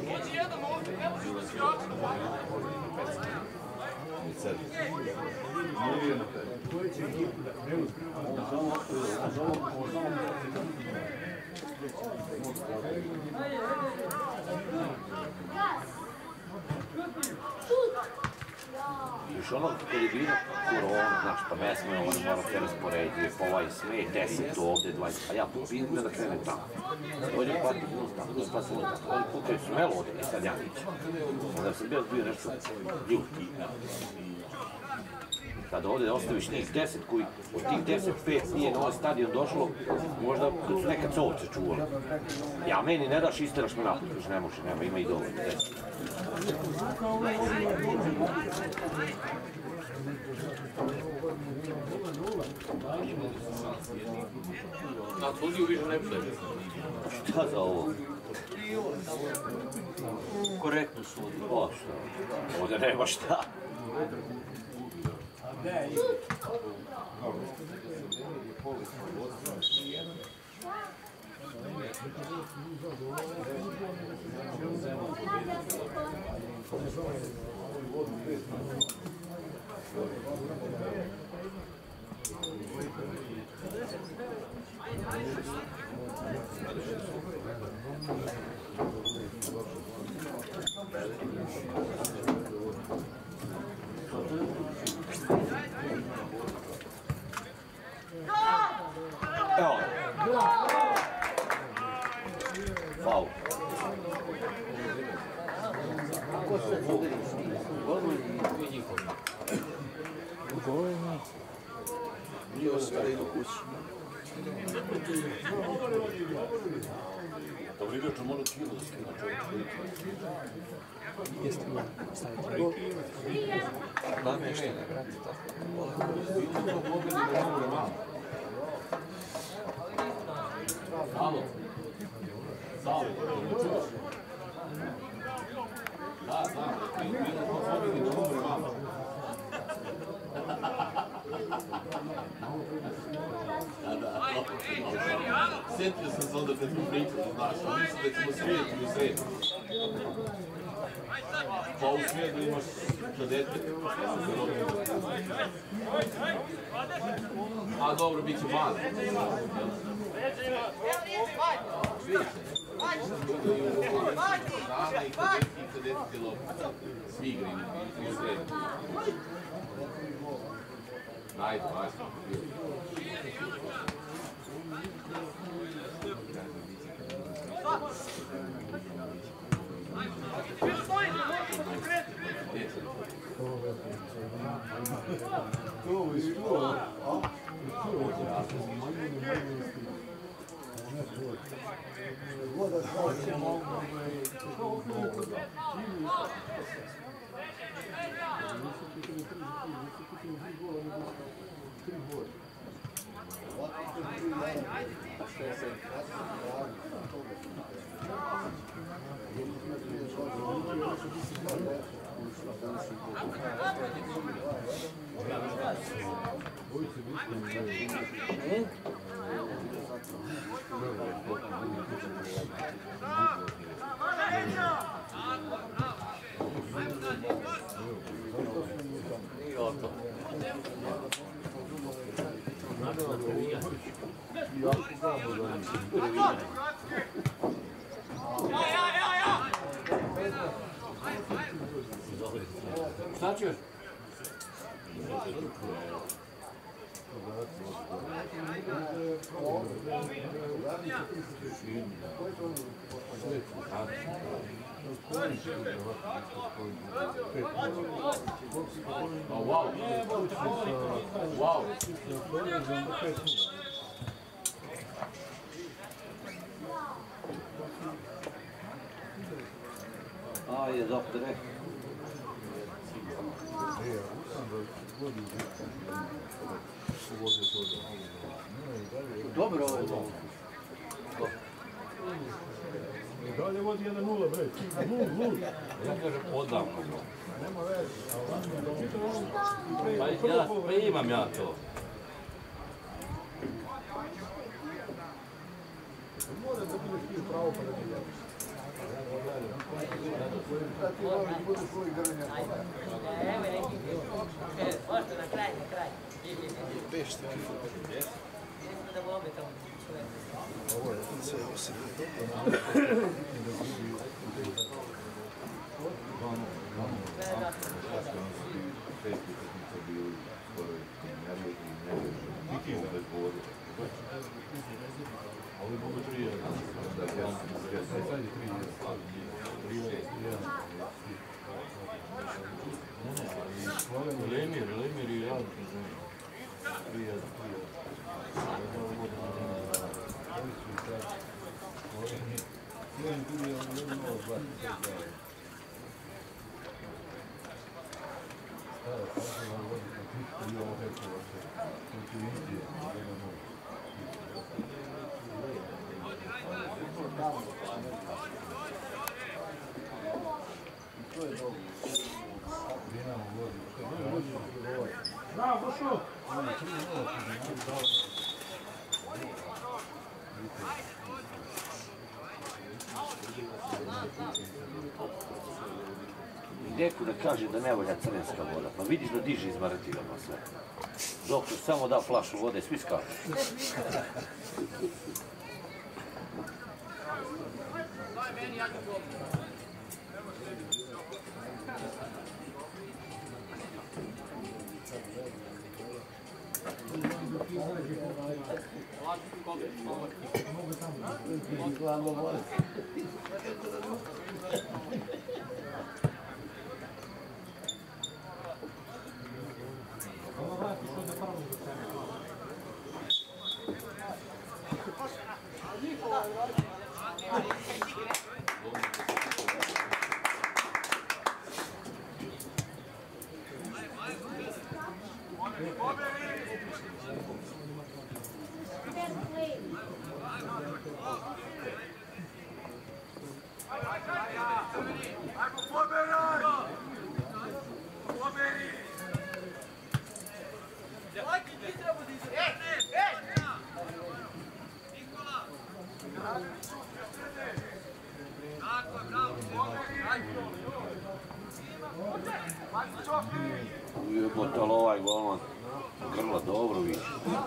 Još ono kad je bilo korona, znači pa ne smije, ono mora se rasporediti, pa ovaj sve, deset ovdje, dvadeset, a ja popim da krenem tamo. Dođem pati bus tamo, to spasi ono tamo, oni pukaju smelo ovdje i sad ja nićem. Onda sam bio bio nešto ljuti. Kad ovdje ostaviš njih deset koji od tih deset, pet nije na ovaj stadion došlo, možda su nekad ovce čuvali. Ja meni ne daš, isteraš me napad, kaže ne može, nema, ima i dovoljno. Na sudiju više ne bude. Šta za ovo? Korektno sudi. O što? Ovdje nema šta. Evo. Faul. Bio se da idu kući. Dobro igrač mora kilo da skina čovjek. Jeste ima staviti gol. Nameštene, brate, tako. Alo. Salo. Da, znam. Bilo ko pobjedi da umre mama. Da, da. Sjetio sam se onda kad smo pričali, znaš, a mislim da ćemo srijeti u sredu. Pa u sredu imaš kadete. A dobro, bit će mali. Svi igraju u sredu. Ajde, ajde. Šta ćeš? Oh, wow. Wow. Ajde, doktore. Dobro ovo je to. Dalje vodi jedan nula, bre. Nul, nul. Ja kažem odavno. Nema veze. Pa ja primam ja to. Mora da budeš ti pravo pa da ti jediš. Da ti moraš bude svoj granja. Evo neki. Možda na kraj, na kraj. Pešta. Mislim da bombe tamo. Ovo je sve osim. Lemir, Lemir i ja Bravo, šut! Neko da kaže da ne volja crnenska voda, pa vidiš da diže iz Maratilama sve. Doktor samo da flašu vode, svi skaču. Daj meni, ja ću dobro. Jebote, ali ovaj golman grla dobro više.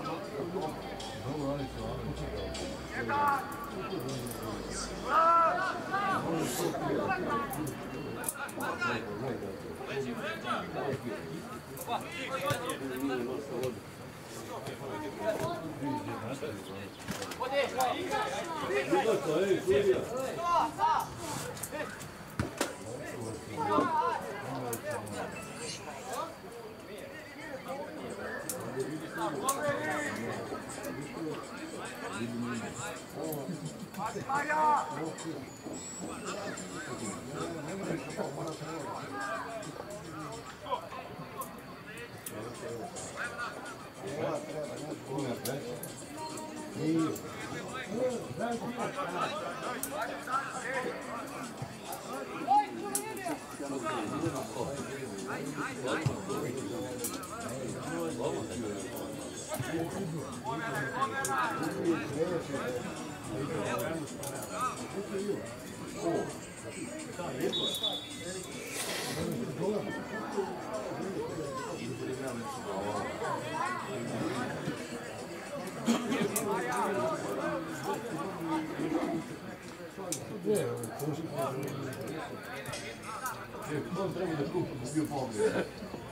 On treba da kupi, da bio pogled.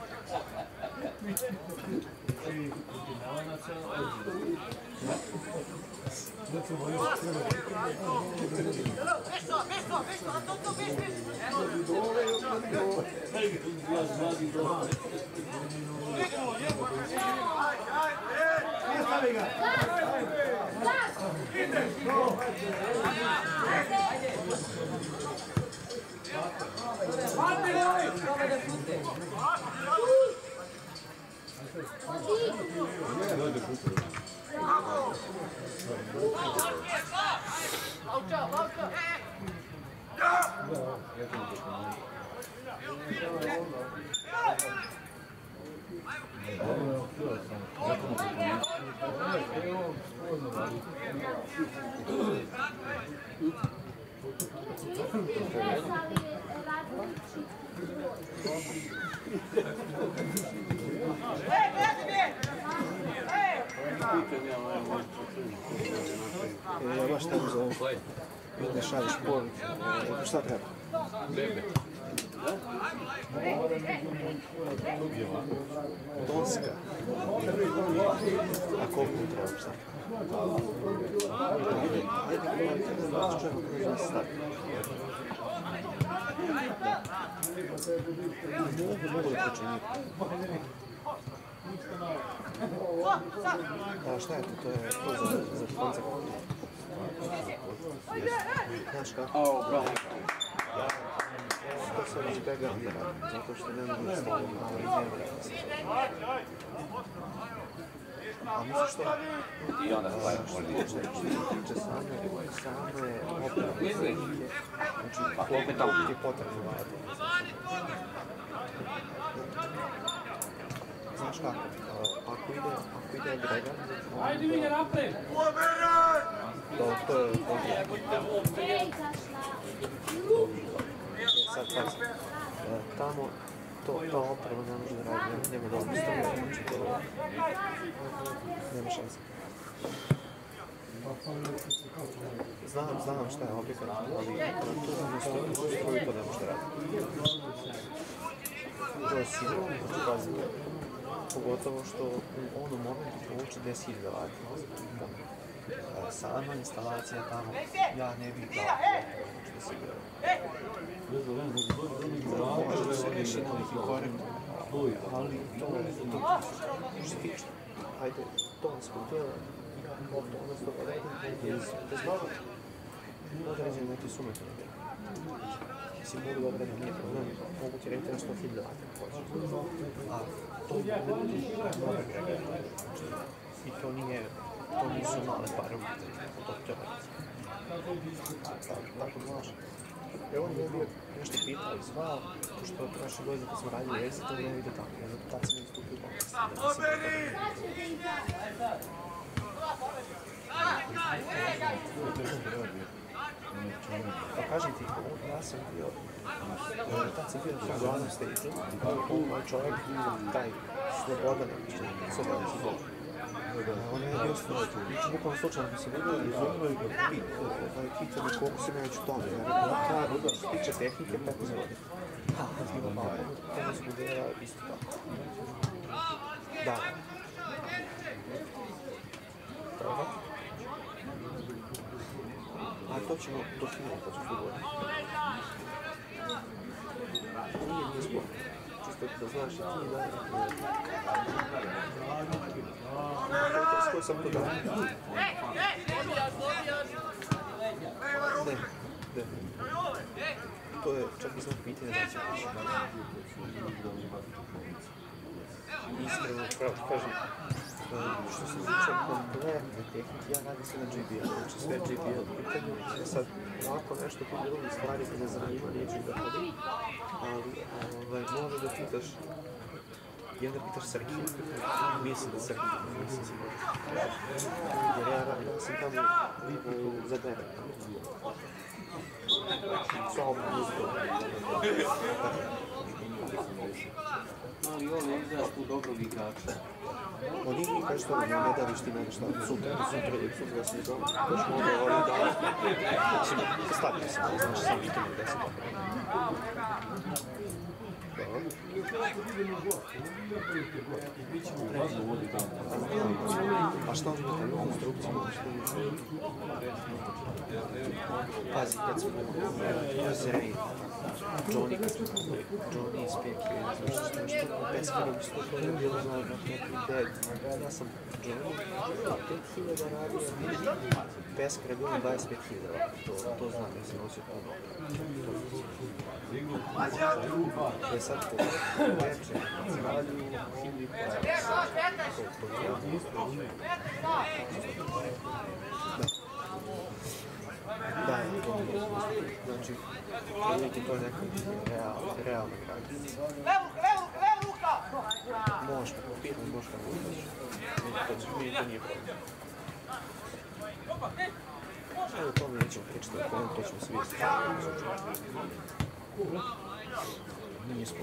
Ja baš tako zovem. Da šalješ poruku. Šta treba? Bebe. Donska. A koliko mi treba šta? Mogu da počiniti. A šta je to? To je to za, za koncept. Znaš kako? O, bravo. Ja to sam izbjegao da radim, zato što ne mogu staviti malo i ne vrati. A misliš što? I onda hvala voli. Što tiče same, same oprave, znači, pa opet tamo ti je potrebno raditi. Znaš kako, ako ide, ako ide agregat, ajde mi ga napred! to, to je potrebno. Sad, pazi, tamo, to, ta oprava ne može da radi, nema dobro stoje, znači to, nema šanse. Znam, znam šta je objekat, ali na tu jednostavno stroju to ne može da radi. To je sigurno, znači pazi, pogotovo što u onom momentu povuče deset hiljada vati. Sama instalacija tamo, ja ne bih dao, znači da sigurno. Može da se reši na neki korek, ali to je to što se tiče, hajde, tonskog djela, odnosno bez određene neke sume to ne bih. Mislim, mogu da određen, nije problem, mogu ti reći na sto hiljada ako hoćeš. A to je mnogo grega, i to nije, to nisu male pare u to treba reći. Tako znaš. Evo on je bio nešto pitao i zvao, pošto prošle godine kad smo radili exit, to ne vide tako, jer tad sam istupio u bolesti. Pa kažem ti, ja sam bio, tad sam bio na glavnom stage-u, moj čovjek, taj Slobodan, Slobodan se zove. On je bio slučajno, bukvalno slučajno bi se vidio i zovno i pitao mi koliko sam ja već u tome. Ja rekao, što se tiče tehnike, petnaest godina. Ha, ima malo, tenis budera isto tako. Da. Treba. A to ćemo, to ćemo, to ćemo govoriti. Nije, nije sport. Čisto da znaš i ti da... S kojoj sam to dao? Ne, ne. To je čak i znak pitanja da će piši. Iskreno, pravo ti kažem, što se tiče kompletne tehnike, ja radim sve na J B L, znači sve J B L pitanje. Sad, ovako nešto tu drugi stvari kada zanima, neću da hodim, ali može da pitaš, i onda pitaš Srkija, mislim da Srkija, mislim sigurno. Jer ja, ja sam tamo za dnevno. Sobno, uzgo. Ali ovo izdaš tu dobrog igrača. Oni mi kažu što ne daviš ti mene šta, sutra, sutra, sutra da si mi dobro. Još možda je ovdje dao, mislim, stavio sam, ali znaš, sam pitanje gdje sam tako. A šta oni imaju konstrukciju? Pazi, kad smo u Zereji, Johnny, Johnny iz Pekije, znači nešto, Peskarov isto to je bilo na neki dead. Ja sam Johnny, pet hiljada radio, Peskar je bilo dvadeset pet hiljada, to znam, ja sam nosio puno. E sad, veče, radio, hiljadi da, to je znači, prilike to je neka realna granica. Možeš kako pitan, možeš kako utaš. Mi to nije problem. Evo to mi nećemo pričati, to ćemo se vidjeti. Nije sporo.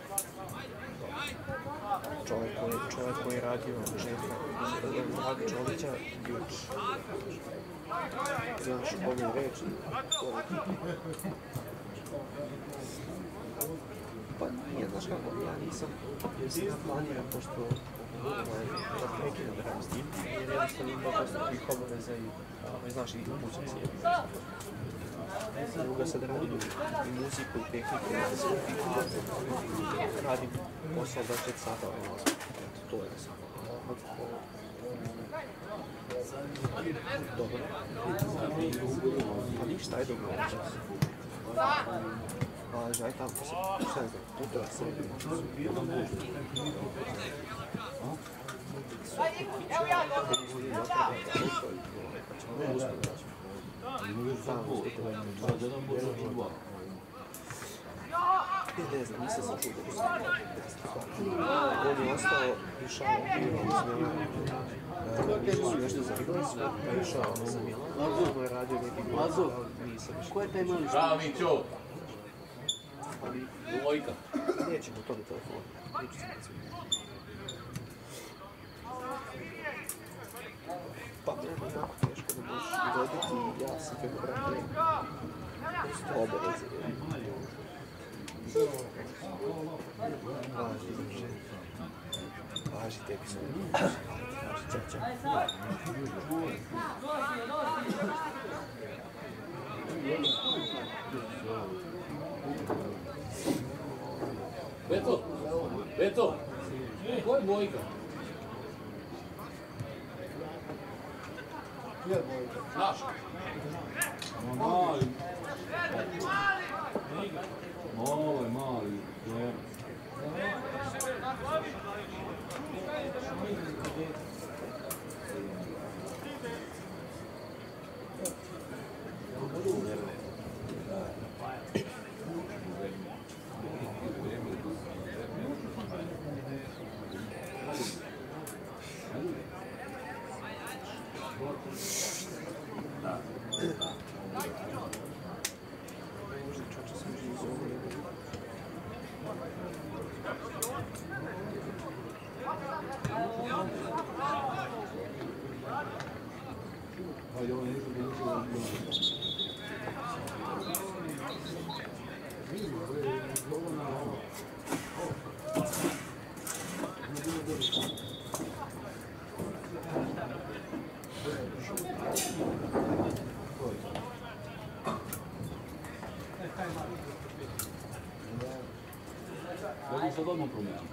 Čovjek koji, čovjek koji je radio Željka, Draga Čolića, Juč. Znaš, ovdje reči. Pa nije, znaš kako, ja nisam, jer sam ja planiram, pošto da prekinem da radim s tim, jer jednostavno ima dosta tih obaveza i, znaš, i muzici je. Druga sad radim i muziku i tehniku, i sve radim posao dvadeset sata, to je samo. Dobro. Pa ništa, ajde dobro. Ali žaj tamo se, šta ne znam, putora Srbije. Evo ja, dobro. Ne znam, nisam sam čuo da on je ostao, išao u Milan, nešto za Milan, pa je išao za Milan, ono je radio neki Milan, nisam išao. Ko je taj mali što? Bravo, Mićo! Lojka. Nećemo to da telefonu, neću se razvijeti. Pa ne, jako teško da možeš dobiti, ja sam te vratio, isto obaveze. Važi, druže. Važi, tebi sam. Važi, čača. Beto! Beto! Ko je Bojka? Naš. Mali. Mali, mali. Vedi sad odmah promijeniti.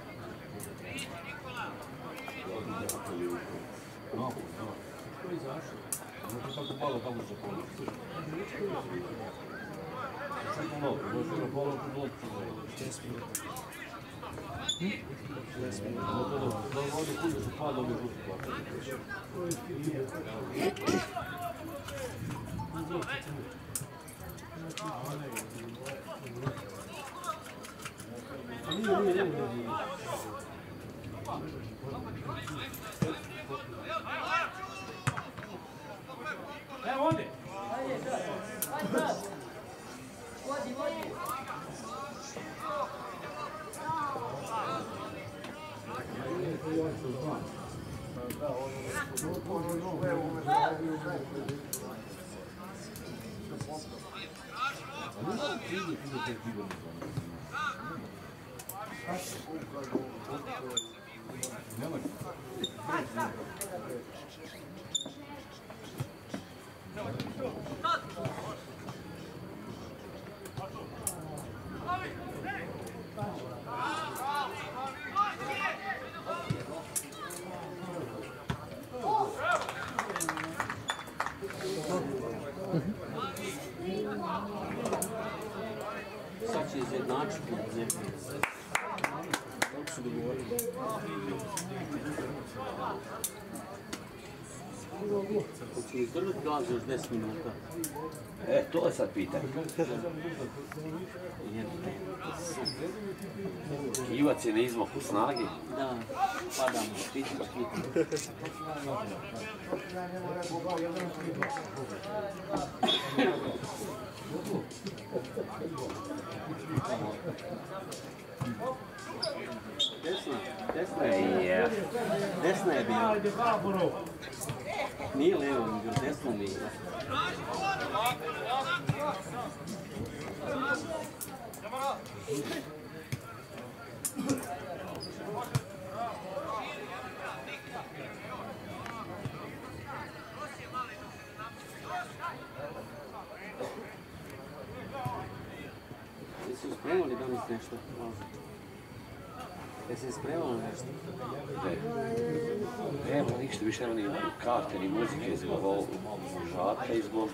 No, no. To je izašao. Znači kako palo tamo za polo. Samo malo, došli na polo, tu doći ću za ovo. Deset minuta. Deset minuta. No to dobro. Da ovdje kuđe su pada, ovdje žuti plakati. Evo ovdje. Ajde, sad. Ajde, sad. Vodi, vodi. Sad će izjednačiti na zemlji. Kako su dogovorili? Hoće li izdržati gazu još deset minuta? E, to je sad pitanje. Kivac je na izmaku snage. Da, padamo, fizički. Desna, desna je. Desna je bila. Nije levo, nego desno mi je. Jesi uspremali danas nešto? Jesi se spremao nešto? Ne. Nema ništa, više nema ni karte, ni muzike zbog ovog žaka i zbog...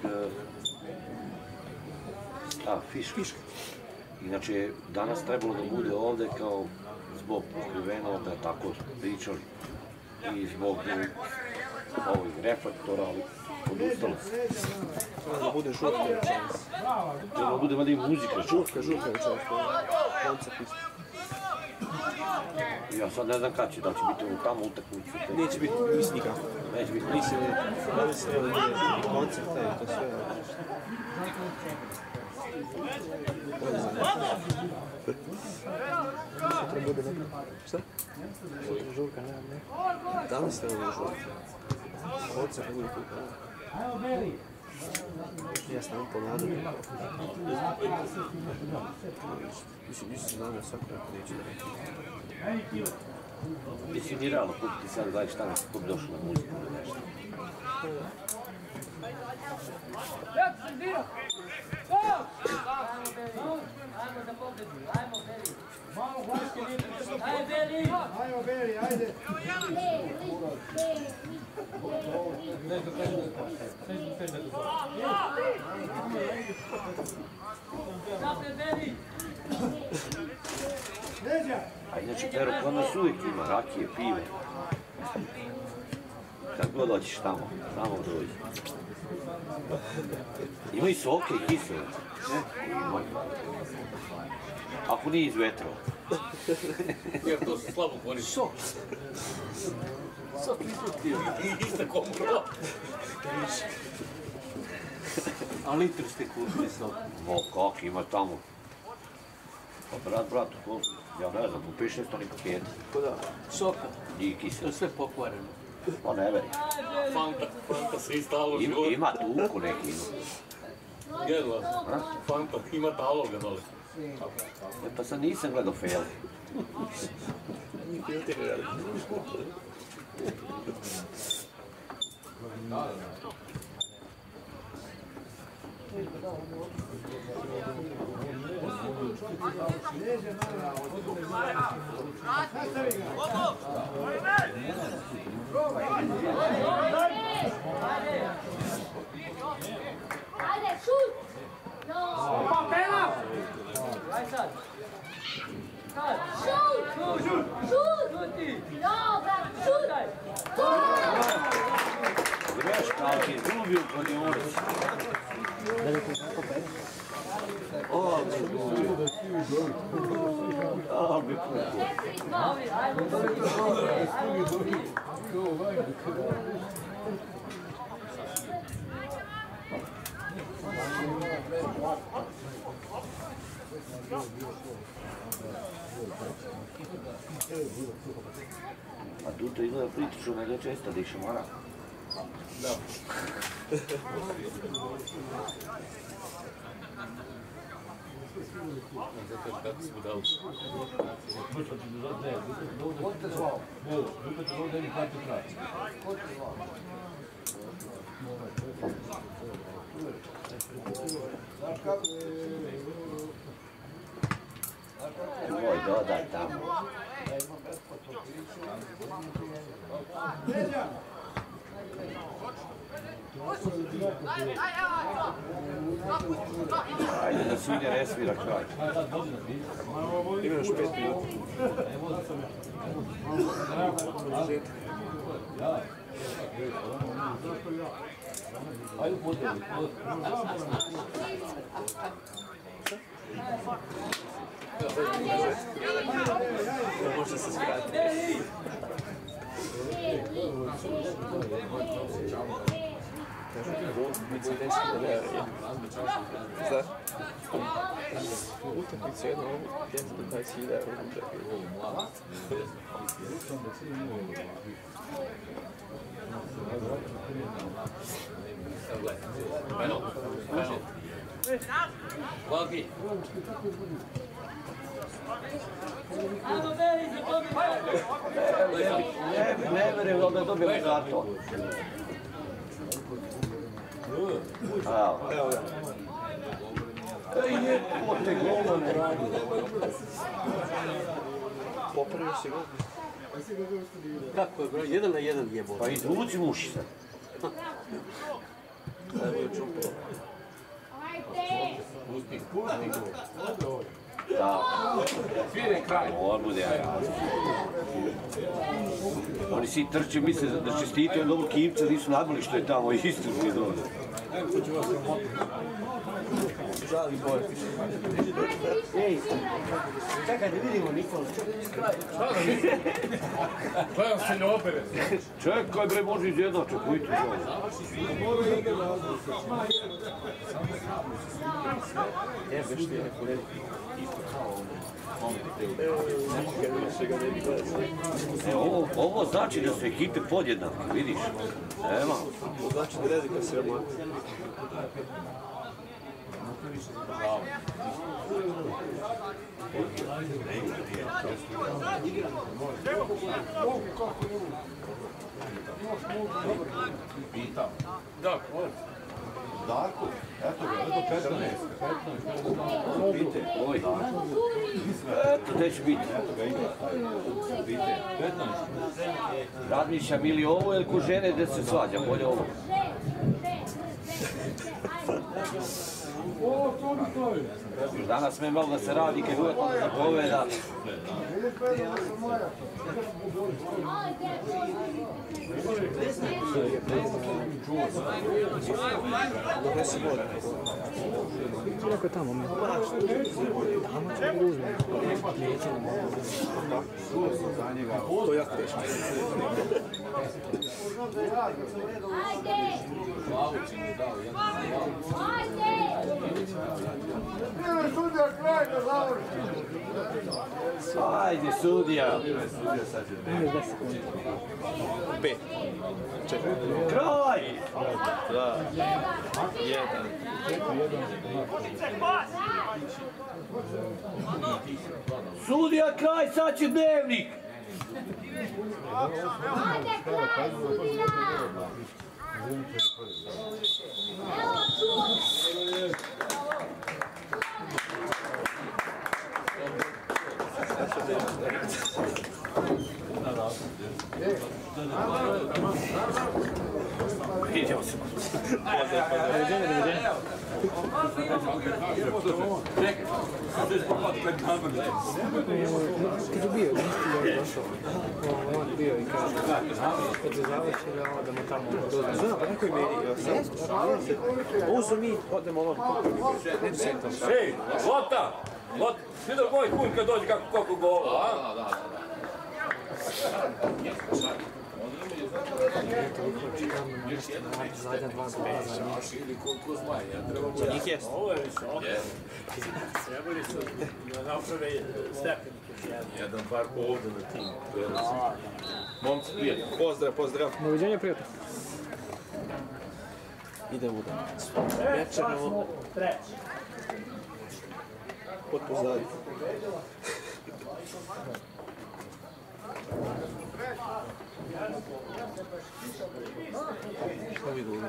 A, fiška. Inače, danas trebalo da bude ovde kao zbog pokriveno da tako pričali i zbog ovih reflektora, ali odustalo se. Da bude žurka večeras. Da bude vada i muzika. Žurka, žurka večeras. Koncert isto. Ja sad ne znam kada će, da će biti u tamo utakmicu. Neće biti, mislim nikako. Neće biti. Mislim, da li se treba da bude i koncerta i to sve. Sutra bude neka... Šta? Sutra žurka, nema ne. Danas treba bude žurka. Koncert bude tu. Ja stavim ponadu. Mislim, mislim se znam da svako neće da neki. Mislim, nije realno kupiti sad dvadeset četrnaest kako bi došlo na muziku ili nešto. Ajmo da pobedi, ajmo Beri. Malo vlaške nije. Ajde Beri. Ajmo Beri, ajde. A inače, Pero, kod nas uvijek ima rakije, pive. Kad god hoćeš tamo, tamo dođi. Ima i soke i kisele. Ima. Ako nije iz vetrova. Jer to se slabo koristi. Sok. Sok izutio. Ista kompro. A litru ste kupili sok? O, kak ima tamo. Pa brat, brat, koliko? Ja ne znam, po pet šest oni paketi. Ko da? Soka. I kisele. To je sve pokvareno. Pa ne veri. Fanta, Fanta se istalo život. Ima tuku neki, ima. Jedva. Fanta, ima taloga dole. E pa sad nisam gledao Fel. Nije filtrirali. Ajde, šut! Pa penal! Aj sad. Šut! Šut! Šut! Dobra, šut! Greška, ali ti izgubio kod je ulici. O, bi izgubio. O, bi pukao. A tu to izgleda pritiču nego često da iše mora. Da. Zato kako smo dali. Ko te zvao? Tvoj, dodaj tamo. Ajde da svinja ne svira kraj. Ima još pet minuta. Ajde potrebi. Može se skratiti. Utakmica je deset hiljada. Šta? Utakmica je jedna ovu, deset do dvadeset hiljada. Penal. Penal. Vlaki. Ajmo Beri, za pobjedu! Ne verujem da je dobio karton. Evo ga. Ej, je, ko te golma ne radi. Popravio si ga. Kako je, bro? Jedan na jedan jebo. Pa izvuci muši sad. Evo je čupo. Pusti, pusti go. Da. Svire kraj. Ovo bude jaja. Oni svi trče, misle da čestitaju dobro Kivca, nisu nabili što je tamo istružni dobro. Žali boj. Ej, čekaj da vidimo Nikola. Šta da vidim? Gledam se ne opere. Čekaj bre, može izjednače, koji tu žali? Jebe što je neko redu. E, ovo, ovo znači da su ekipe podjednake, vidiš? Ema. To znači da redika se remati. Pitam. Da, Darko, eto ga, eto petnaest. Pite, oj. Eto, gde će biti? Eto ga igra. Pite, petnaest. Razmišljam ili ovo ili ko žene gde se svađa, bolje ovo. Danas me malo da se radi, kad uvijek onda zapoveda. Kako je tamo? Tamo će mi uzme. Neće nam ovo. To je jako teško. Ajde, sudija. Pet. Čekaj. Kraj! Dva. Jedan. Sudija, kraj, sad će dnevnik! Ajde, kraj, sudija! Evo, čuo! Idemo se. Doviđenje, doviđenje. čekaj. Kad je bio, nisi još došao. On je bio i kaže, kad se završi, odemo tamo. Znam, pa neko je meni. Ovo su mi, odemo ovako. Neću se tamo. Ej, Lota! Lota, ti da moj kun kad dođe kako koliko gola, a? Da, da, da. Zadnja dva gola za njih. Ili koliko zmaj, ja treba Za njih jest. Ovo je visoko. Trebali su da naprave stepenike. Jedan par ovdje na tim. Momci, prijatelj. Pozdrav, pozdrav. Doviđenja, prijatelj. Ide u utakmicu. Večerno. Treći. Potpozadnji. Šta vi govorite?